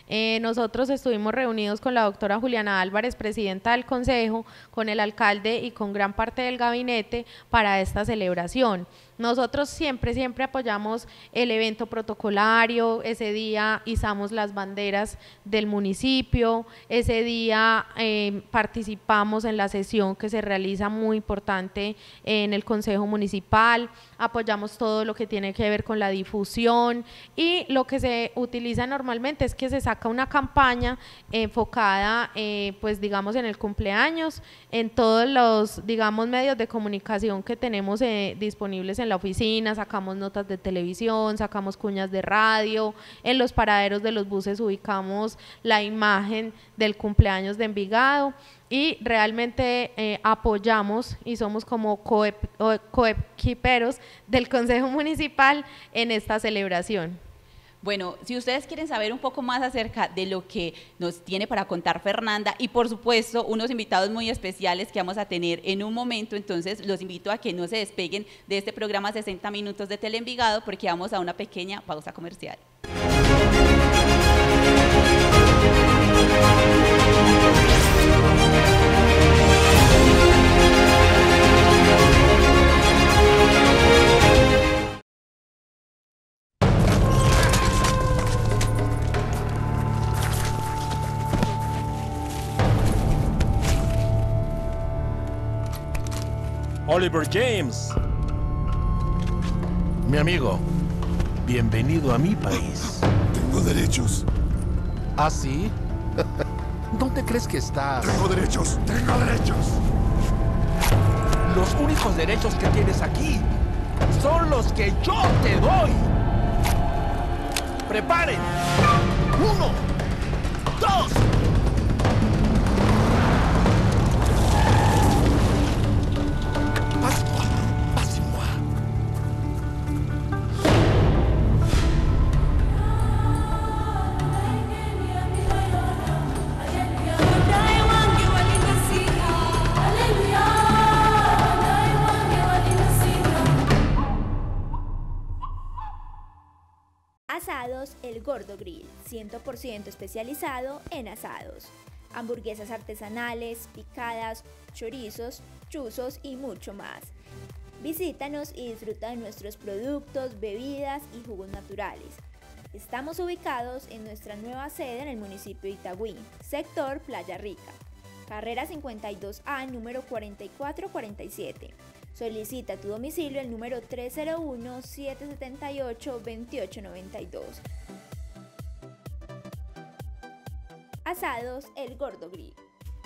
Eh, nosotros estuvimos reunidos con la doctora Juliana Álvarez, presidenta del Consejo, con el alcalde y con gran parte del gabinete para esta celebración. Nosotros siempre, siempre apoyamos el evento protocolario, ese día izamos las banderas del municipio, ese día eh, participamos en la sesión que se realiza muy importante en el Consejo Municipal, apoyamos todo lo que tiene que ver con la difusión y lo que se utiliza normalmente es que se saca una campaña enfocada, eh, pues digamos en el cumpleaños, en todos los, digamos, medios de comunicación que tenemos eh, disponibles en la oficina, sacamos notas de televisión, sacamos cuñas de radio, en los paraderos de los buses ubicamos la imagen del cumpleaños de Envigado y realmente eh, apoyamos y somos como coequiperos del Consejo Municipal en esta celebración. Bueno, si ustedes quieren saber un poco más acerca de lo que nos tiene para contar Fernanda y por supuesto unos invitados muy especiales que vamos a tener en un momento, entonces los invito a que no se despeguen de este programa sesenta minutos de Teleenvigado porque vamos a una pequeña pausa comercial. Oliver James. Mi amigo, bienvenido a mi país. Tengo derechos. ¿Ah, sí? ¿Dónde crees que estás? Tengo derechos. Tengo derechos. Los únicos derechos que tienes aquí son los que yo te doy. ¡Preparen! ¡Uno! ¡Dos! Passe-moi, passe-moi. Asados El Gordo Grill, cien por ciento especializado en asados. Hamburguesas artesanales, picadas, chorizos, chuzos y mucho más. Visítanos y disfruta de nuestros productos, bebidas y jugos naturales. Estamos ubicados en nuestra nueva sede en el municipio de Itagüí, sector Playa Rica, carrera cincuenta y dos A, número cuarenta y cuatro cuarenta y siete. Solicita tu domicilio al número tres cero uno, siete siete ocho, dos ocho nueve dos. Asados El Gordo Grill.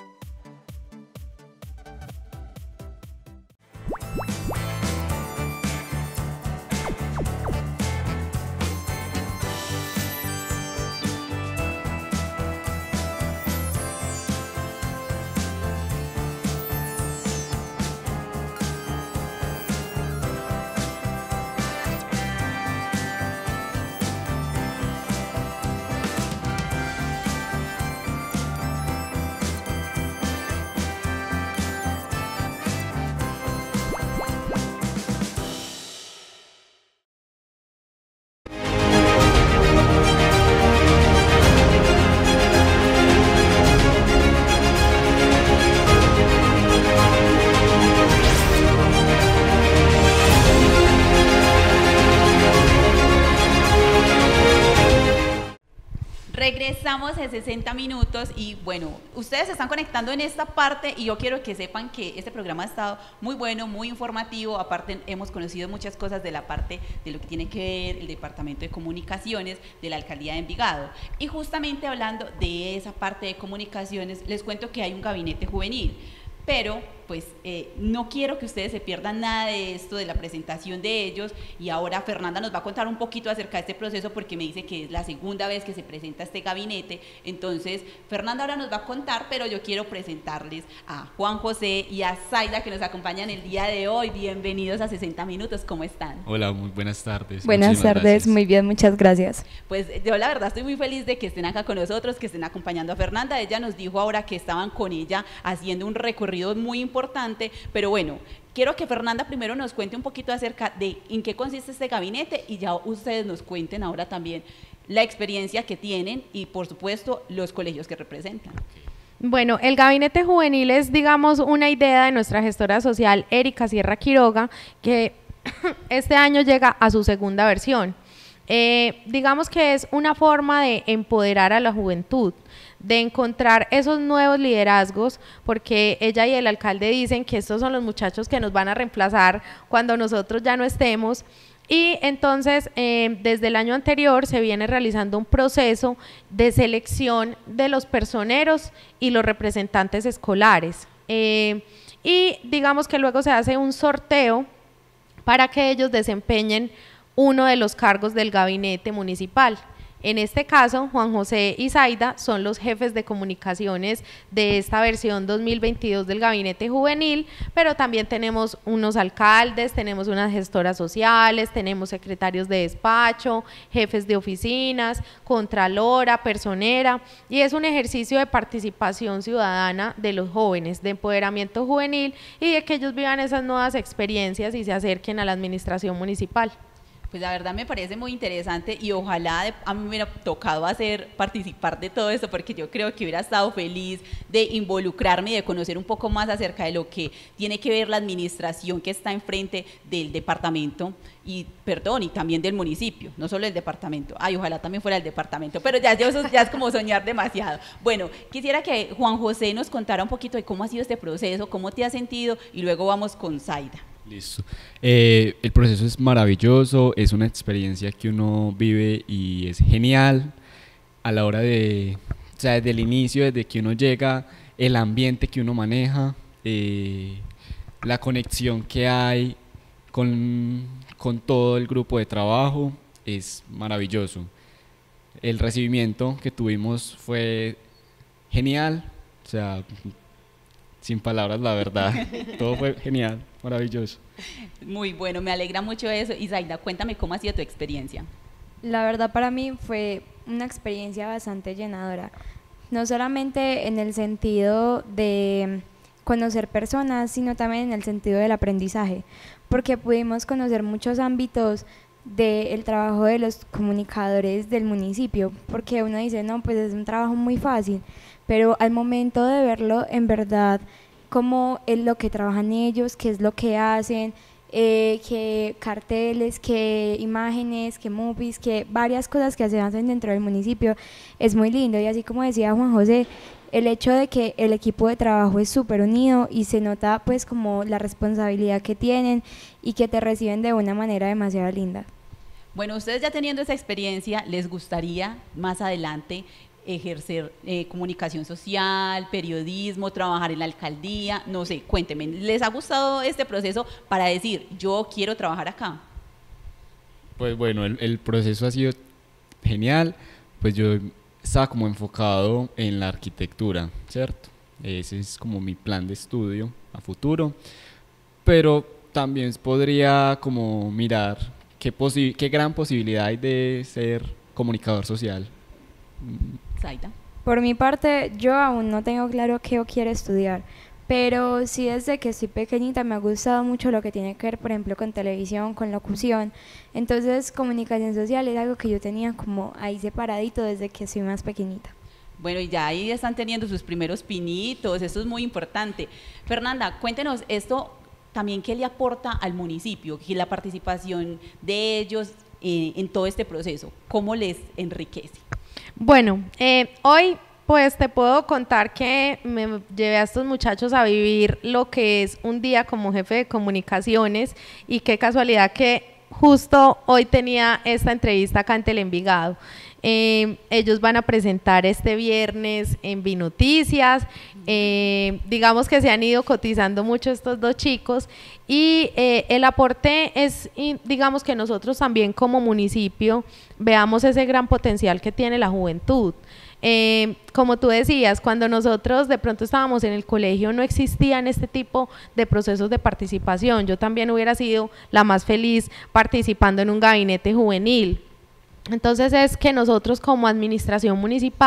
Regresamos en sesenta minutos y bueno, ustedes se están conectando en esta parte y yo quiero que sepan que este programa ha estado muy bueno, muy informativo, aparte hemos conocido muchas cosas de la parte de lo que tiene que ver el Departamento de Comunicaciones de la Alcaldía de Envigado. Y justamente hablando de esa parte de comunicaciones, les cuento que hay un gabinete juvenil, pero pues eh, no quiero que ustedes se pierdan nada de esto, de la presentación de ellos, y ahora Fernanda nos va a contar un poquito acerca de este proceso porque me dice que es la segunda vez que se presenta este gabinete. Entonces Fernanda ahora nos va a contar, pero yo quiero presentarles a Juan José y a Zaida que nos acompañan el día de hoy. Bienvenidos a sesenta minutos, ¿cómo están? Hola, muy buenas tardes. Buenas Muchísimas tardes, gracias. muy bien, muchas gracias. Pues yo la verdad estoy muy feliz de que estén acá con nosotros, que estén acompañando a Fernanda. Ella nos dijo ahora que estaban con ella haciendo un recorrido muy importante, pero bueno, quiero que Fernanda primero nos cuente un poquito acerca de en qué consiste este gabinete y ya ustedes nos cuenten ahora también la experiencia que tienen y, por supuesto, los colegios que representan. Bueno, el Gabinete Juvenil es, digamos, una idea de nuestra gestora social, Erika Sierra Quiroga, que este año llega a su segunda versión. Eh, digamos que es una forma de empoderar a la juventud, de encontrar esos nuevos liderazgos, porque ella y el alcalde dicen que estos son los muchachos que nos van a reemplazar cuando nosotros ya no estemos. Y entonces, eh, desde el año anterior se viene realizando un proceso de selección de los personeros y los representantes escolares. Eh, y digamos que luego se hace un sorteo para que ellos desempeñen uno de los cargos del gabinete municipal. En este caso, Juan José y Zaida son los jefes de comunicaciones de esta versión dos mil veintidós del Gabinete Juvenil, pero también tenemos unos alcaldes, tenemos unas gestoras sociales, tenemos secretarios de despacho, jefes de oficinas, contralora, personera, y es un ejercicio de participación ciudadana de los jóvenes, de empoderamiento juvenil y de que ellos vivan esas nuevas experiencias y se acerquen a la administración municipal. Pues la verdad me parece muy interesante y ojalá de, a mí me hubiera tocado hacer participar de todo esto, porque yo creo que hubiera estado feliz de involucrarme y de conocer un poco más acerca de lo que tiene que ver la administración que está enfrente del departamento y, perdón, y también del municipio, no solo el departamento. Ay, ojalá también fuera el departamento, pero ya, ya, ya es como soñar demasiado. Bueno, quisiera que Juan José nos contara un poquito de cómo ha sido este proceso, cómo te has sentido, y luego vamos con Zaida. Listo. Eh, el proceso es maravilloso, es una experiencia que uno vive y es genial a la hora de, o sea, desde el inicio, desde que uno llega, el ambiente que uno maneja, eh, la conexión que hay con, con todo el grupo de trabajo es maravilloso. El recibimiento que tuvimos fue genial, o sea, sin palabras la verdad, todo fue genial, maravilloso. Muy bueno, me alegra mucho eso. Y Zaida, cuéntame cómo ha sido tu experiencia. La verdad para mí fue una experiencia bastante llenadora, no solamente en el sentido de conocer personas, sino también en el sentido del aprendizaje, porque pudimos conocer muchos ámbitos del trabajo de los comunicadores del municipio, porque uno dice, no, pues es un trabajo muy fácil, pero al momento de verlo en verdad, cómo es lo que trabajan ellos, qué es lo que hacen, eh, qué carteles, qué imágenes, qué movies, qué varias cosas que se hacen dentro del municipio, es muy lindo. Y así como decía Juan José, el hecho de que el equipo de trabajo es súper unido y se nota pues como la responsabilidad que tienen y que te reciben de una manera demasiado linda. Bueno, ustedes ya teniendo esa experiencia, ¿les gustaría más adelante ejercer eh, comunicación social, periodismo, trabajar en la alcaldía? No sé, cuéntenme, ¿les ha gustado este proceso para decir, yo quiero trabajar acá? Pues bueno, el, el proceso ha sido genial, pues yo estaba como enfocado en la arquitectura, ¿cierto? Ese es como mi plan de estudio a futuro, pero también podría como mirar qué, posi- qué gran posibilidad hay de ser comunicador social. Zaida. Por mi parte, yo aún no tengo claro qué quiero estudiar, pero sí desde que estoy pequeñita me ha gustado mucho lo que tiene que ver, por ejemplo, con televisión, con locución. Entonces, comunicación social es algo que yo tenía como ahí separadito desde que soy más pequeñita. Bueno, y ya ahí están teniendo sus primeros pinitos, eso es muy importante. Fernanda, cuéntenos esto también, ¿qué le aporta al municipio? ¿Qué la participación de ellos eh, en todo este proceso? ¿Cómo les enriquece? Bueno, eh, hoy pues te puedo contar que me llevé a estos muchachos a vivir lo que es un día como jefe de comunicaciones, y qué casualidad que justo hoy tenía esta entrevista acá en Teleenvigado. Eh, ellos van a presentar este viernes en Vinoticias, eh, digamos que se han ido cotizando mucho estos dos chicos, y eh, el aporte es, digamos que nosotros también como municipio veamos ese gran potencial que tiene la juventud. Eh, como tú decías, cuando nosotros de pronto estábamos en el colegio no existían este tipo de procesos de participación. Yo también hubiera sido la más feliz participando en un gabinete juvenil. Entonces es que nosotros como administración municipal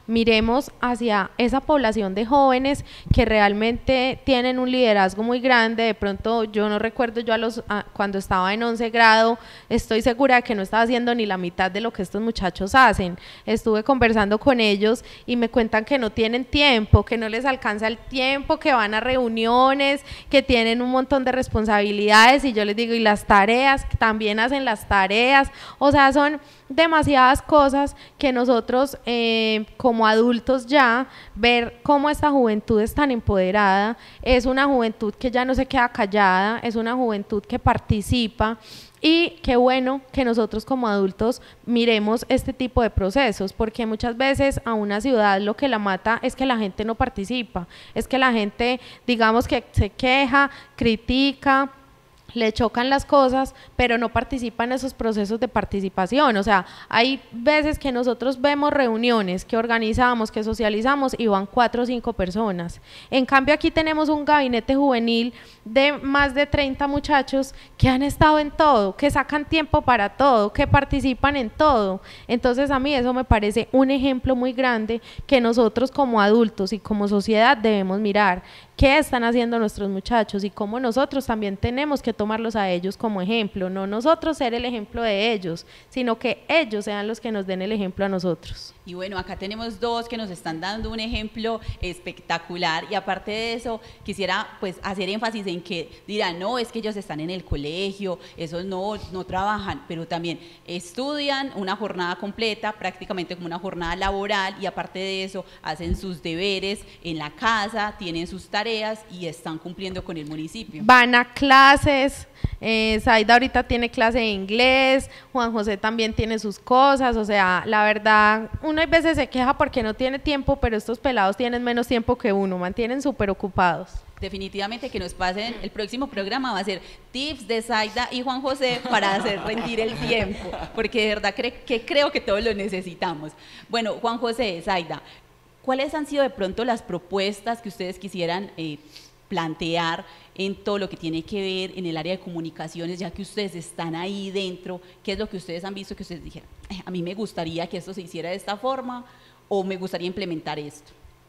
miremos hacia esa población de jóvenes que realmente tienen un liderazgo muy grande. De pronto yo no recuerdo, yo a los a, cuando estaba en once grado, estoy segura de que no estaba haciendo ni la mitad de lo que estos muchachos hacen. Estuve conversando con ellos y me cuentan que no tienen tiempo, que no les alcanza el tiempo, que van a reuniones, que tienen un montón de responsabilidades, y yo les digo, y las tareas, que también hacen las tareas, o sea, son demasiadas cosas que nosotros eh, como adultos ya, ver cómo esta juventud es tan empoderada, es una juventud que ya no se queda callada, es una juventud que participa. Y qué bueno que nosotros como adultos miremos este tipo de procesos, porque muchas veces a una ciudad lo que la mata es que la gente no participa, es que la gente, digamos, que se queja, critica, le chocan las cosas, pero no participa en esos procesos de participación. O sea, hay veces que nosotros vemos reuniones que organizamos, que socializamos y van cuatro o cinco personas. En cambio aquí tenemos un gabinete juvenil de más de treinta muchachos que han estado en todo, que sacan tiempo para todo, que participan en todo. Entonces a mí eso me parece un ejemplo muy grande que nosotros como adultos y como sociedad debemos mirar. ¿Qué están haciendo nuestros muchachos y cómo nosotros también tenemos que tomarlos a ellos como ejemplo? No nosotros ser el ejemplo de ellos, sino que ellos sean los que nos den el ejemplo a nosotros. Y bueno, acá tenemos dos que nos están dando un ejemplo espectacular, y aparte de eso quisiera pues hacer énfasis en que dirán, no, es que ellos están en el colegio, esos no, no trabajan, pero también estudian una jornada completa, prácticamente como una jornada laboral, y aparte de eso hacen sus deberes en la casa, tienen sus tareas y están cumpliendo con el municipio. Van a clases, eh, Zaida ahorita tiene clase de inglés, Juan José también tiene sus cosas, o sea, la verdad, uno a veces se queja porque no tiene tiempo, pero estos pelados tienen menos tiempo que uno, mantienen súper ocupados. Definitivamente que nos pasen, el próximo programa va a ser tips de Zaida y Juan José para hacer rendir el tiempo, porque de verdad cre que creo que todos lo necesitamos. Bueno, Juan José, Zaida, ¿cuáles han sido de pronto las propuestas que ustedes quisieran eh, plantear en todo lo que tiene que ver en el área de comunicaciones, ya que ustedes están ahí dentro? ¿Qué es lo que ustedes han visto que ustedes dijeron, a mí me gustaría que esto se hiciera de esta forma, o me gustaría implementar esto?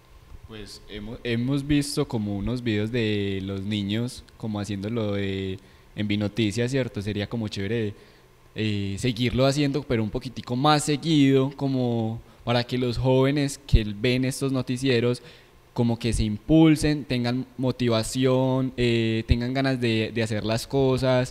Pues hemos, hemos visto como unos videos de los niños como haciéndolo de en Vinoticias, ¿cierto? Sería como chévere eh, seguirlo haciendo, pero un poquitico más seguido, como para que los jóvenes que ven estos noticieros como que se impulsen, tengan motivación, eh, tengan ganas de, de hacer las cosas,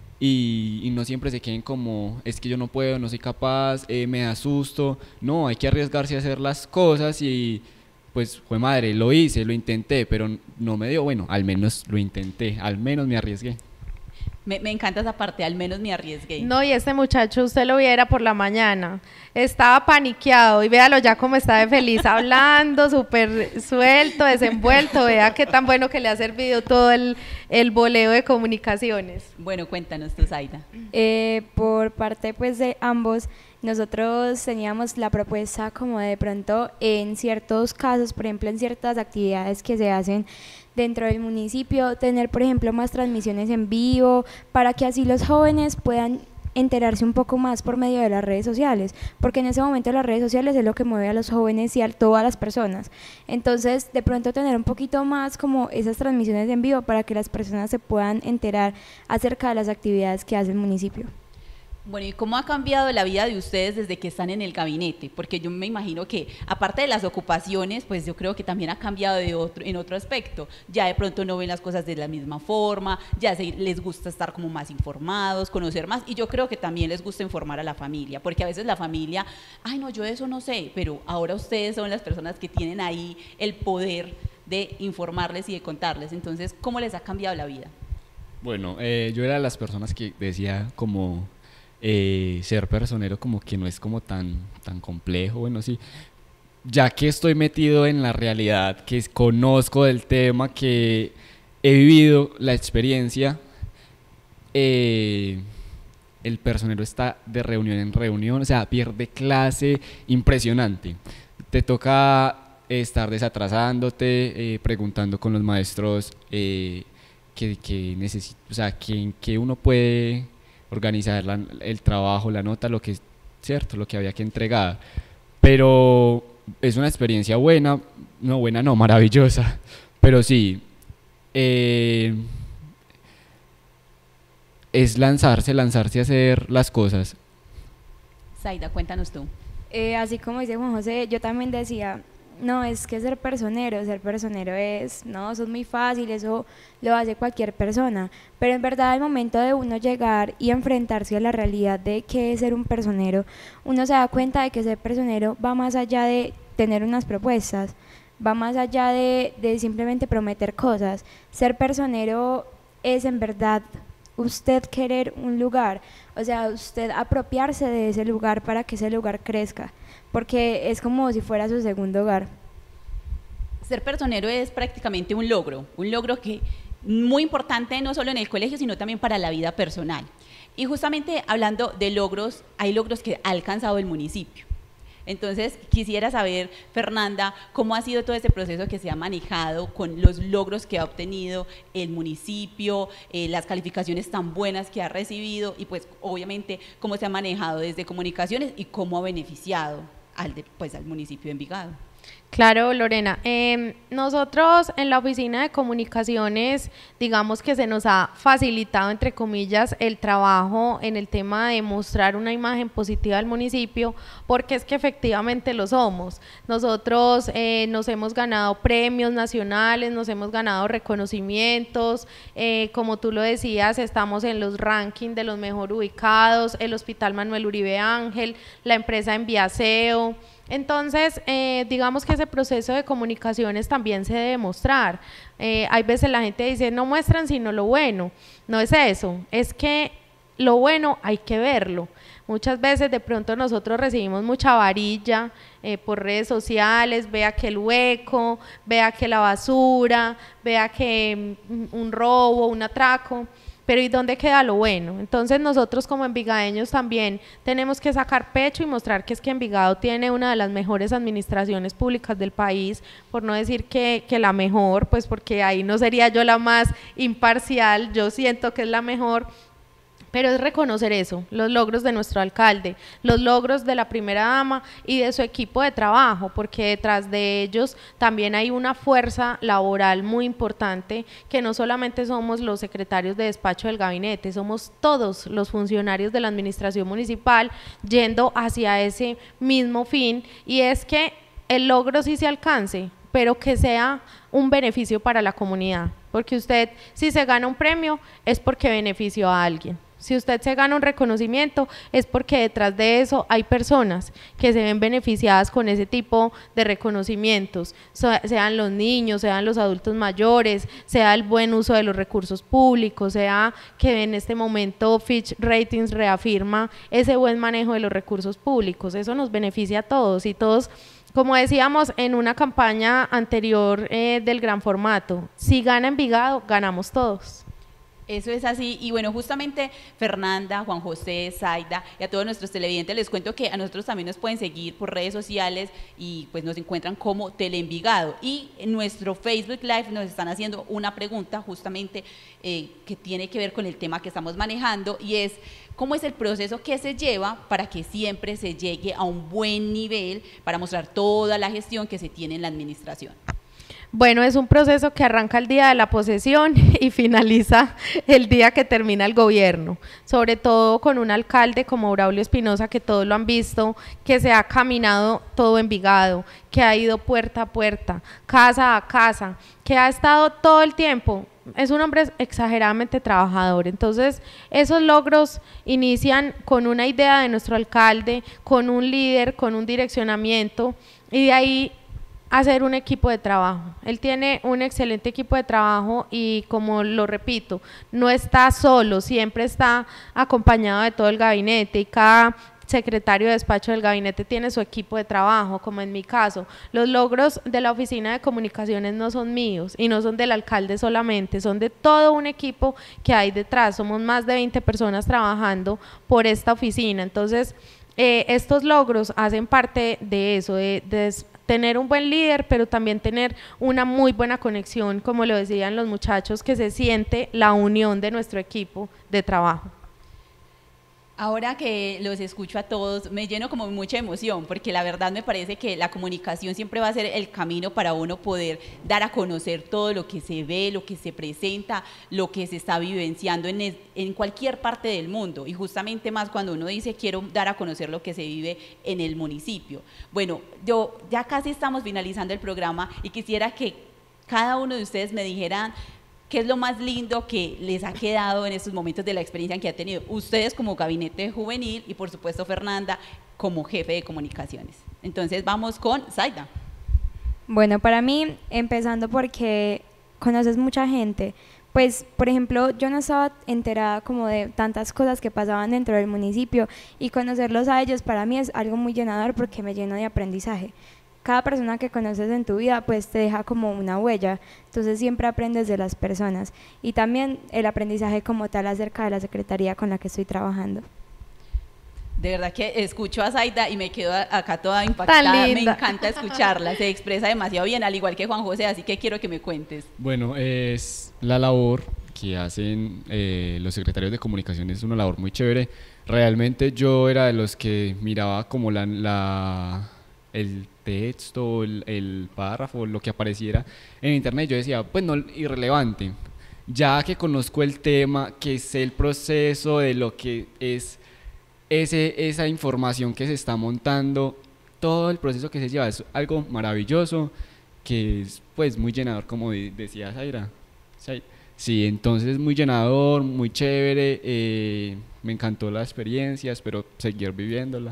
y, y no siempre se queden como, es que yo no puedo, no soy capaz, eh, me da susto. No, hay que arriesgarse a hacer las cosas, y pues fue madre, lo hice, lo intenté, pero no me dio, bueno, al menos lo intenté, al menos me arriesgué. Me, me encanta esa parte, al menos me arriesgué. No, y este muchacho usted lo viera por la mañana, estaba paniqueado, y véalo ya como está de feliz, hablando, súper suelto, desenvuelto. Vea qué tan bueno que le ha servido todo el, el boleo de comunicaciones. Bueno, cuéntanos tú, Zaida. Eh, por parte pues de ambos, nosotros teníamos la propuesta como de pronto en ciertos casos, por ejemplo en ciertas actividades que se hacen dentro del municipio, tener por ejemplo más transmisiones en vivo, para que así los jóvenes puedan enterarse un poco más por medio de las redes sociales, porque en ese momento las redes sociales es lo que mueve a los jóvenes y a todas las personas. Entonces de pronto tener un poquito más como esas transmisiones en vivo para que las personas se puedan enterar acerca de las actividades que hace el municipio. Bueno, ¿y cómo ha cambiado la vida de ustedes desde que están en el gabinete? Porque yo me imagino que, aparte de las ocupaciones, pues yo creo que también ha cambiado de otro, en otro aspecto. Ya de pronto no ven las cosas de la misma forma, ya se, les gusta estar como más informados, conocer más, y yo creo que también les gusta informar a la familia, porque a veces la familia, ay no, yo de eso no sé, pero ahora ustedes son las personas que tienen ahí el poder de informarles y de contarles. Entonces, ¿cómo les ha cambiado la vida? Bueno, eh, yo era de las personas que decía como... Eh, ser personero como que no es como tan, tan complejo, bueno, sí, ya que estoy metido en la realidad, que es, conozco del tema, que he vivido la experiencia, eh, el personero está de reunión en reunión, o sea, pierde clase impresionante, te toca estar desatrasándote, eh, preguntando con los maestros eh, que, que necesita, o sea, que, que uno puede organizar la, el trabajo, la nota, lo que es cierto, lo que había que entregar, pero es una experiencia buena, no buena, no, maravillosa, pero sí, eh, es lanzarse, lanzarse a hacer las cosas. Zaida, cuéntanos tú. Eh, así como dice Juan José, yo también decía, no, es que ser personero, ser personero es, no, eso es muy fácil, eso lo hace cualquier persona, pero en verdad al momento de uno llegar y enfrentarse a la realidad de qué es ser un personero, uno se da cuenta de que ser personero va más allá de tener unas propuestas, va más allá de, de simplemente prometer cosas. Ser personero es en verdad usted querer un lugar, o sea, usted apropiarse de ese lugar para que ese lugar crezca, porque es como si fuera su segundo hogar. Ser personero es prácticamente un logro, un logro que muy importante no solo en el colegio, sino también para la vida personal. Y justamente hablando de logros, hay logros que ha alcanzado el municipio. Entonces, quisiera saber, Fernanda, cómo ha sido todo ese proceso que se ha manejado con los logros que ha obtenido el municipio, eh, las calificaciones tan buenas que ha recibido y pues obviamente cómo se ha manejado desde comunicaciones y cómo ha beneficiado al, de, pues, al municipio de Envigado. Claro, Lorena. Eh, nosotros en la oficina de comunicaciones, digamos que se nos ha facilitado, entre comillas, el trabajo en el tema de mostrar una imagen positiva del municipio, porque es que efectivamente lo somos. Nosotros eh, nos hemos ganado premios nacionales, nos hemos ganado reconocimientos, eh, como tú lo decías, estamos en los rankings de los mejor ubicados, el Hospital Manuel Uribe Ángel, la empresa Enviaseo. Entonces, eh, digamos que ese proceso de comunicaciones también se debe mostrar. Eh, hay veces la gente dice, no muestran sino lo bueno. No es eso, es que lo bueno hay que verlo. Muchas veces de pronto nosotros recibimos mucha varilla eh, por redes sociales, vea que el hueco, vea que la basura, vea que mm, un robo, un atraco. Pero ¿y dónde queda lo bueno? Entonces nosotros como envigadeños también tenemos que sacar pecho y mostrar que es que Envigado tiene una de las mejores administraciones públicas del país, por no decir que, que la mejor, pues porque ahí no sería yo la más imparcial, yo siento que es la mejor. Pero es reconocer eso, los logros de nuestro alcalde, los logros de la primera dama y de su equipo de trabajo, porque detrás de ellos también hay una fuerza laboral muy importante, que no solamente somos los secretarios de despacho del gabinete, somos todos los funcionarios de la administración municipal yendo hacia ese mismo fin, y es que el logro sí se alcance, pero que sea un beneficio para la comunidad, porque usted si se gana un premio es porque benefició a alguien. Si usted se gana un reconocimiento es porque detrás de eso hay personas que se ven beneficiadas con ese tipo de reconocimientos, sean los niños, sean los adultos mayores, sea el buen uso de los recursos públicos, sea que en este momento Fitch Ratings reafirma ese buen manejo de los recursos públicos. Eso nos beneficia a todos y todos. Como decíamos en una campaña anterior eh, del gran formato, si gana Envigado, ganamos todos. Eso es así, y bueno, justamente Fernanda, Juan José, Zaida y a todos nuestros televidentes les cuento que a nosotros también nos pueden seguir por redes sociales y pues nos encuentran como Teleenvigado, y en nuestro Facebook Live nos están haciendo una pregunta justamente eh, que tiene que ver con el tema que estamos manejando, y es cómo es el proceso que se lleva para que siempre se llegue a un buen nivel para mostrar toda la gestión que se tiene en la administración. Bueno, es un proceso que arranca el día de la posesión y finaliza el día que termina el gobierno, sobre todo con un alcalde como Braulio Espinosa, que todos lo han visto, que se ha caminado todo Envigado, que ha ido puerta a puerta, casa a casa, que ha estado todo el tiempo. Es un hombre exageradamente trabajador. Entonces esos logros inician con una idea de nuestro alcalde, con un líder, con un direccionamiento, y de ahí hacer un equipo de trabajo. Él tiene un excelente equipo de trabajo y, como lo repito, no está solo, siempre está acompañado de todo el gabinete, y cada secretario de despacho del gabinete tiene su equipo de trabajo, como en mi caso. Los logros de la oficina de comunicaciones no son míos y no son del alcalde solamente, son de todo un equipo que hay detrás. Somos más de veinte personas trabajando por esta oficina. Entonces eh, estos logros hacen parte de eso, de, de tener un buen líder, pero también tener una muy buena conexión, como lo decían los muchachos, que se siente la unión de nuestro equipo de trabajo. Ahora que los escucho a todos, me lleno como mucha emoción, porque la verdad me parece que la comunicación siempre va a ser el camino para uno poder dar a conocer todo lo que se ve, lo que se presenta, lo que se está vivenciando en, es, en cualquier parte del mundo, y justamente más cuando uno dice quiero dar a conocer lo que se vive en el municipio. Bueno, yo ya casi estamos finalizando el programa y quisiera que cada uno de ustedes me dijeran ¿qué es lo más lindo que les ha quedado en estos momentos de la experiencia que ha tenido? Ustedes como gabinete juvenil y por supuesto Fernanda como jefe de comunicaciones. Entonces vamos con Zaida. Bueno, para mí, empezando porque conoces mucha gente, pues por ejemplo yo no estaba enterada como de tantas cosas que pasaban dentro del municipio, y conocerlos a ellos para mí es algo muy llenador porque me llena de aprendizaje. Cada persona que conoces en tu vida pues te deja como una huella, entonces siempre aprendes de las personas, y también el aprendizaje como tal acerca de la secretaría con la que estoy trabajando. De verdad que escucho a Zaida y me quedo acá toda impactada, me encanta escucharla, se expresa demasiado bien, al igual que Juan José, así que quiero que me cuentes. Bueno, es la labor que hacen eh, los secretarios de comunicación, es una labor muy chévere. Realmente yo era de los que miraba como la... la el texto, el, el párrafo, lo que apareciera en internet, yo decía, pues no, irrelevante, ya que conozco el tema, que sé el proceso de lo que es ese, esa información que se está montando, todo el proceso que se lleva, es algo maravilloso, que es pues muy llenador, como decía Zaira. Sí, entonces muy llenador, muy chévere, eh, me encantó la experiencia, espero seguir viviéndola.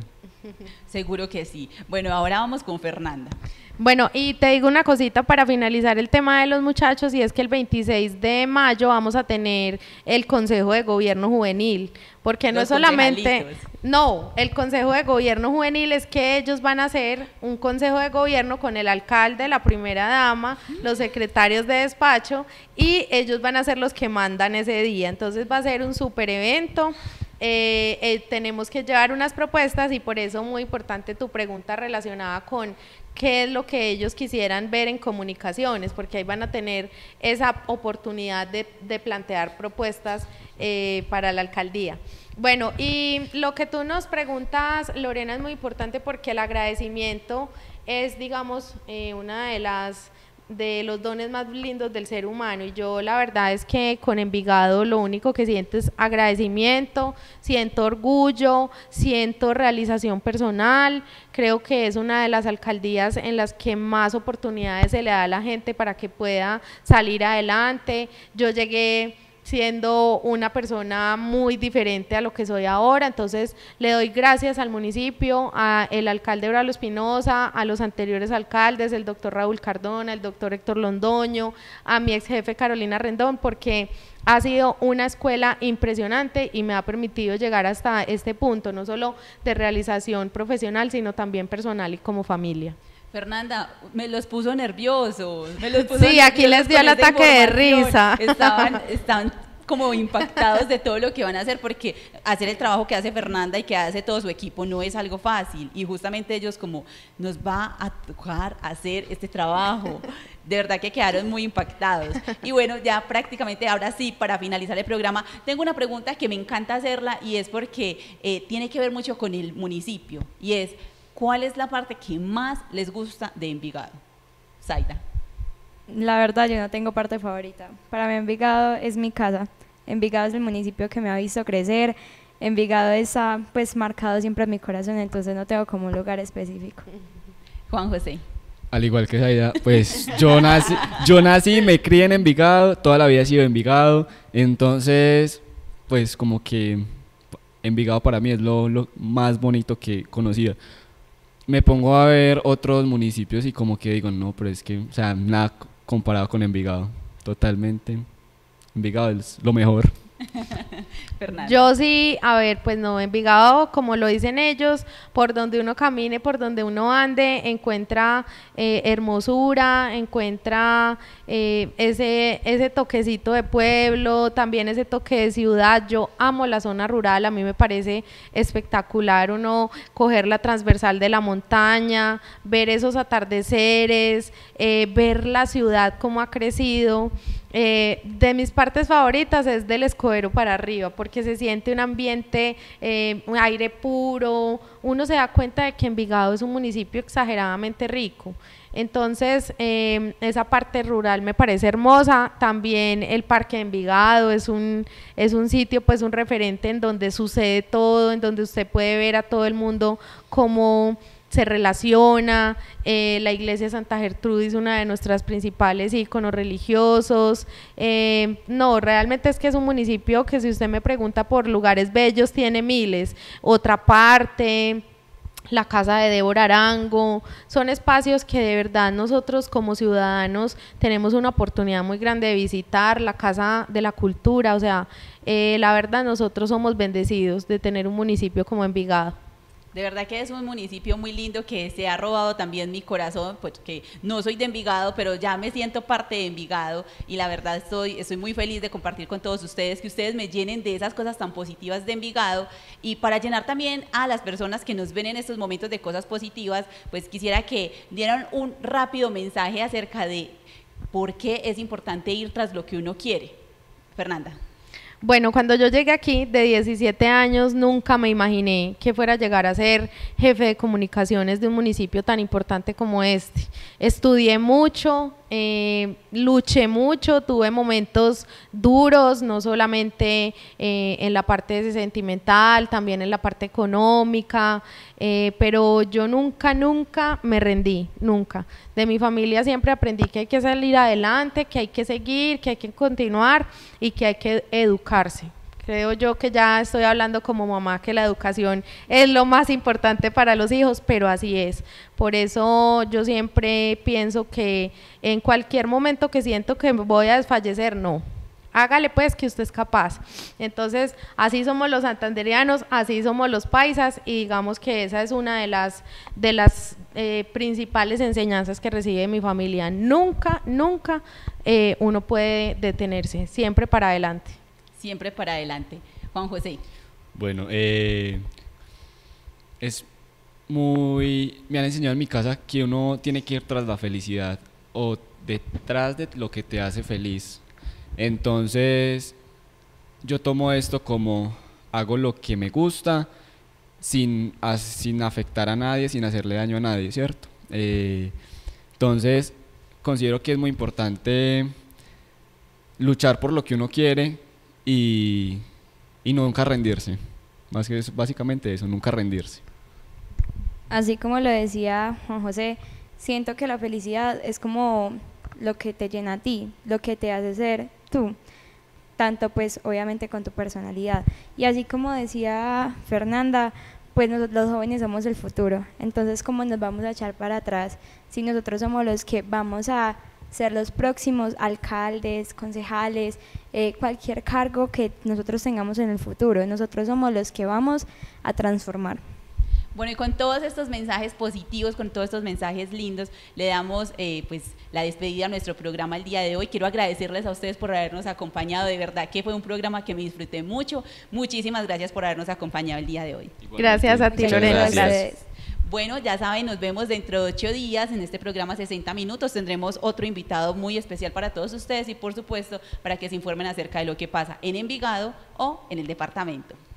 Seguro que sí. Bueno, ahora vamos con Fernanda. Bueno, y te digo una cosita para finalizar el tema de los muchachos, y es que el veintiséis de mayo vamos a tener el Consejo de Gobierno Juvenil, porque no es solamente, no, el Consejo de Gobierno Juvenil es que ellos van a hacer un consejo de gobierno con el alcalde, la primera dama, los secretarios de despacho, y ellos van a ser los que mandan ese día, entonces va a ser un súper evento. Eh, eh, tenemos que llevar unas propuestas, y por eso muy importante tu pregunta relacionada con qué es lo que ellos quisieran ver en comunicaciones, porque ahí van a tener esa oportunidad de, de plantear propuestas eh, para la alcaldía. Bueno, y lo que tú nos preguntas, Lorena, es muy importante porque el agradecimiento es, digamos, eh, una de las de los dones más lindos del ser humano, y yo la verdad es que con Envigado lo único que siento es agradecimiento, siento orgullo, siento realización personal. Creo que es una de las alcaldías en las que más oportunidades se le da a la gente para que pueda salir adelante. Yo llegué siendo una persona muy diferente a lo que soy ahora, entonces le doy gracias al municipio, al alcalde Braulio Espinosa, a los anteriores alcaldes, el doctor Raúl Cardona, el doctor Héctor Londoño, a mi ex jefe Carolina Rendón, porque ha sido una escuela impresionante y me ha permitido llegar hasta este punto, no solo de realización profesional, sino también personal y como familia. Fernanda, me los puso nerviosos. Me los puso sí, aquí les dio el ataque de risa. Estaban, estaban como impactados de todo lo que van a hacer, porque hacer el trabajo que hace Fernanda y que hace todo su equipo no es algo fácil, y justamente ellos como nos va a tocar hacer este trabajo. De verdad que quedaron muy impactados. Y bueno, ya prácticamente ahora sí, para finalizar el programa, tengo una pregunta que me encanta hacerla, y es porque eh, tiene que ver mucho con el municipio, y es: ¿cuál es la parte que más les gusta de Envigado? Zaida. La verdad, yo no tengo parte favorita. Para mí Envigado es mi casa. Envigado es el municipio que me ha visto crecer. Envigado está pues marcado siempre en mi corazón, entonces no tengo como un lugar específico. Juan José. Al igual que Zaida, pues yo nací, yo nací, me crié en Envigado, toda la vida he sido Envigado, entonces pues como que Envigado para mí es lo, lo más bonito que he conocido. Me pongo a ver otros municipios y como que digo, no, pero es que, o sea, nada comparado con Envigado, totalmente. Envigado es lo mejor. Yo sí, a ver, pues no, Envigado, como lo dicen ellos, por donde uno camine, por donde uno ande, encuentra eh, hermosura, encuentra eh, ese, ese toquecito de pueblo, también ese toque de ciudad. Yo amo la zona rural, a mí me parece espectacular uno coger la transversal de la montaña, ver esos atardeceres, eh, ver la ciudad cómo ha crecido. Eh, de mis partes favoritas es del Escudero para arriba, porque porque se siente un ambiente, eh, un aire puro, uno se da cuenta de que Envigado es un municipio exageradamente rico. Entonces, eh, esa parte rural me parece hermosa. También el Parque de Envigado es un, es un sitio, pues un referente en donde sucede todo, en donde usted puede ver a todo el mundo cómo se relaciona. Eh, la iglesia de Santa Gertrudis, una de nuestras principales íconos religiosos. Eh, no, realmente es que es un municipio que, si usted me pregunta por lugares bellos, tiene miles. Otra parte, la casa de Débora Arango, son espacios que de verdad nosotros como ciudadanos tenemos una oportunidad muy grande de visitar, la Casa de la Cultura, o sea, eh, la verdad nosotros somos bendecidos de tener un municipio como Envigado. De verdad que es un municipio muy lindo que se ha robado también mi corazón, pues que no soy de Envigado, pero ya me siento parte de Envigado y la verdad estoy, estoy muy feliz de compartir con todos ustedes, que ustedes me llenen de esas cosas tan positivas de Envigado, y para llenar también a las personas que nos ven en estos momentos de cosas positivas, pues quisiera que dieran un rápido mensaje acerca de por qué es importante ir tras lo que uno quiere. Fernanda. Bueno, cuando yo llegué aquí de diecisiete años, nunca me imaginé que fuera a llegar a ser jefe de comunicaciones de un municipio tan importante como este. Estudié mucho, eh, luché mucho, tuve momentos duros, no solamente eh, en la parte sentimental, también en la parte económica, eh, pero yo nunca, nunca me rendí, nunca. De mi familia siempre aprendí que hay que salir adelante, que hay que seguir, que hay que continuar y que hay que educarse. Creo yo que ya estoy hablando como mamá, que la educación es lo más importante para los hijos, pero así es. Por eso yo siempre pienso que en cualquier momento que siento que voy a desfallecer, no. Hágale pues, que usted es capaz. Entonces, así somos los santandereanos, así somos los paisas, y digamos que esa es una de las, de las eh, principales enseñanzas que recibe mi familia. Nunca, nunca eh, uno puede detenerse, siempre para adelante. Siempre para adelante. Juan José. Bueno, eh, es muy... Me han enseñado en mi casa que uno tiene que ir tras la felicidad o detrás de lo que te hace feliz. Entonces, yo tomo esto como hago lo que me gusta sin, a, sin afectar a nadie, sin hacerle daño a nadie, ¿cierto? Eh, entonces, considero que es muy importante luchar por lo que uno quiere y, y nunca rendirse. Más que eso, básicamente eso, nunca rendirse. Así como lo decía Juan José, siento que la felicidad es como lo que te llena a ti, lo que te hace ser tú, tanto pues obviamente con tu personalidad. Y así como decía Fernanda, pues nosotros los jóvenes somos el futuro, entonces ¿cómo nos vamos a echar para atrás si nosotros somos los que vamos a ser los próximos alcaldes, concejales, eh, cualquier cargo que nosotros tengamos en el futuro? Nosotros somos los que vamos a transformar. Bueno, y con todos estos mensajes positivos, con todos estos mensajes lindos, le damos eh, pues la despedida a nuestro programa el día de hoy. Quiero agradecerles a ustedes por habernos acompañado, de verdad que fue un programa que me disfruté mucho. Muchísimas gracias por habernos acompañado el día de hoy. Igualmente. Gracias a ti, Lorena. Gracias. Bueno, ya saben, nos vemos dentro de ocho días en este programa sesenta minutos. Tendremos otro invitado muy especial para todos ustedes y, por supuesto, para que se informen acerca de lo que pasa en Envigado o en el departamento.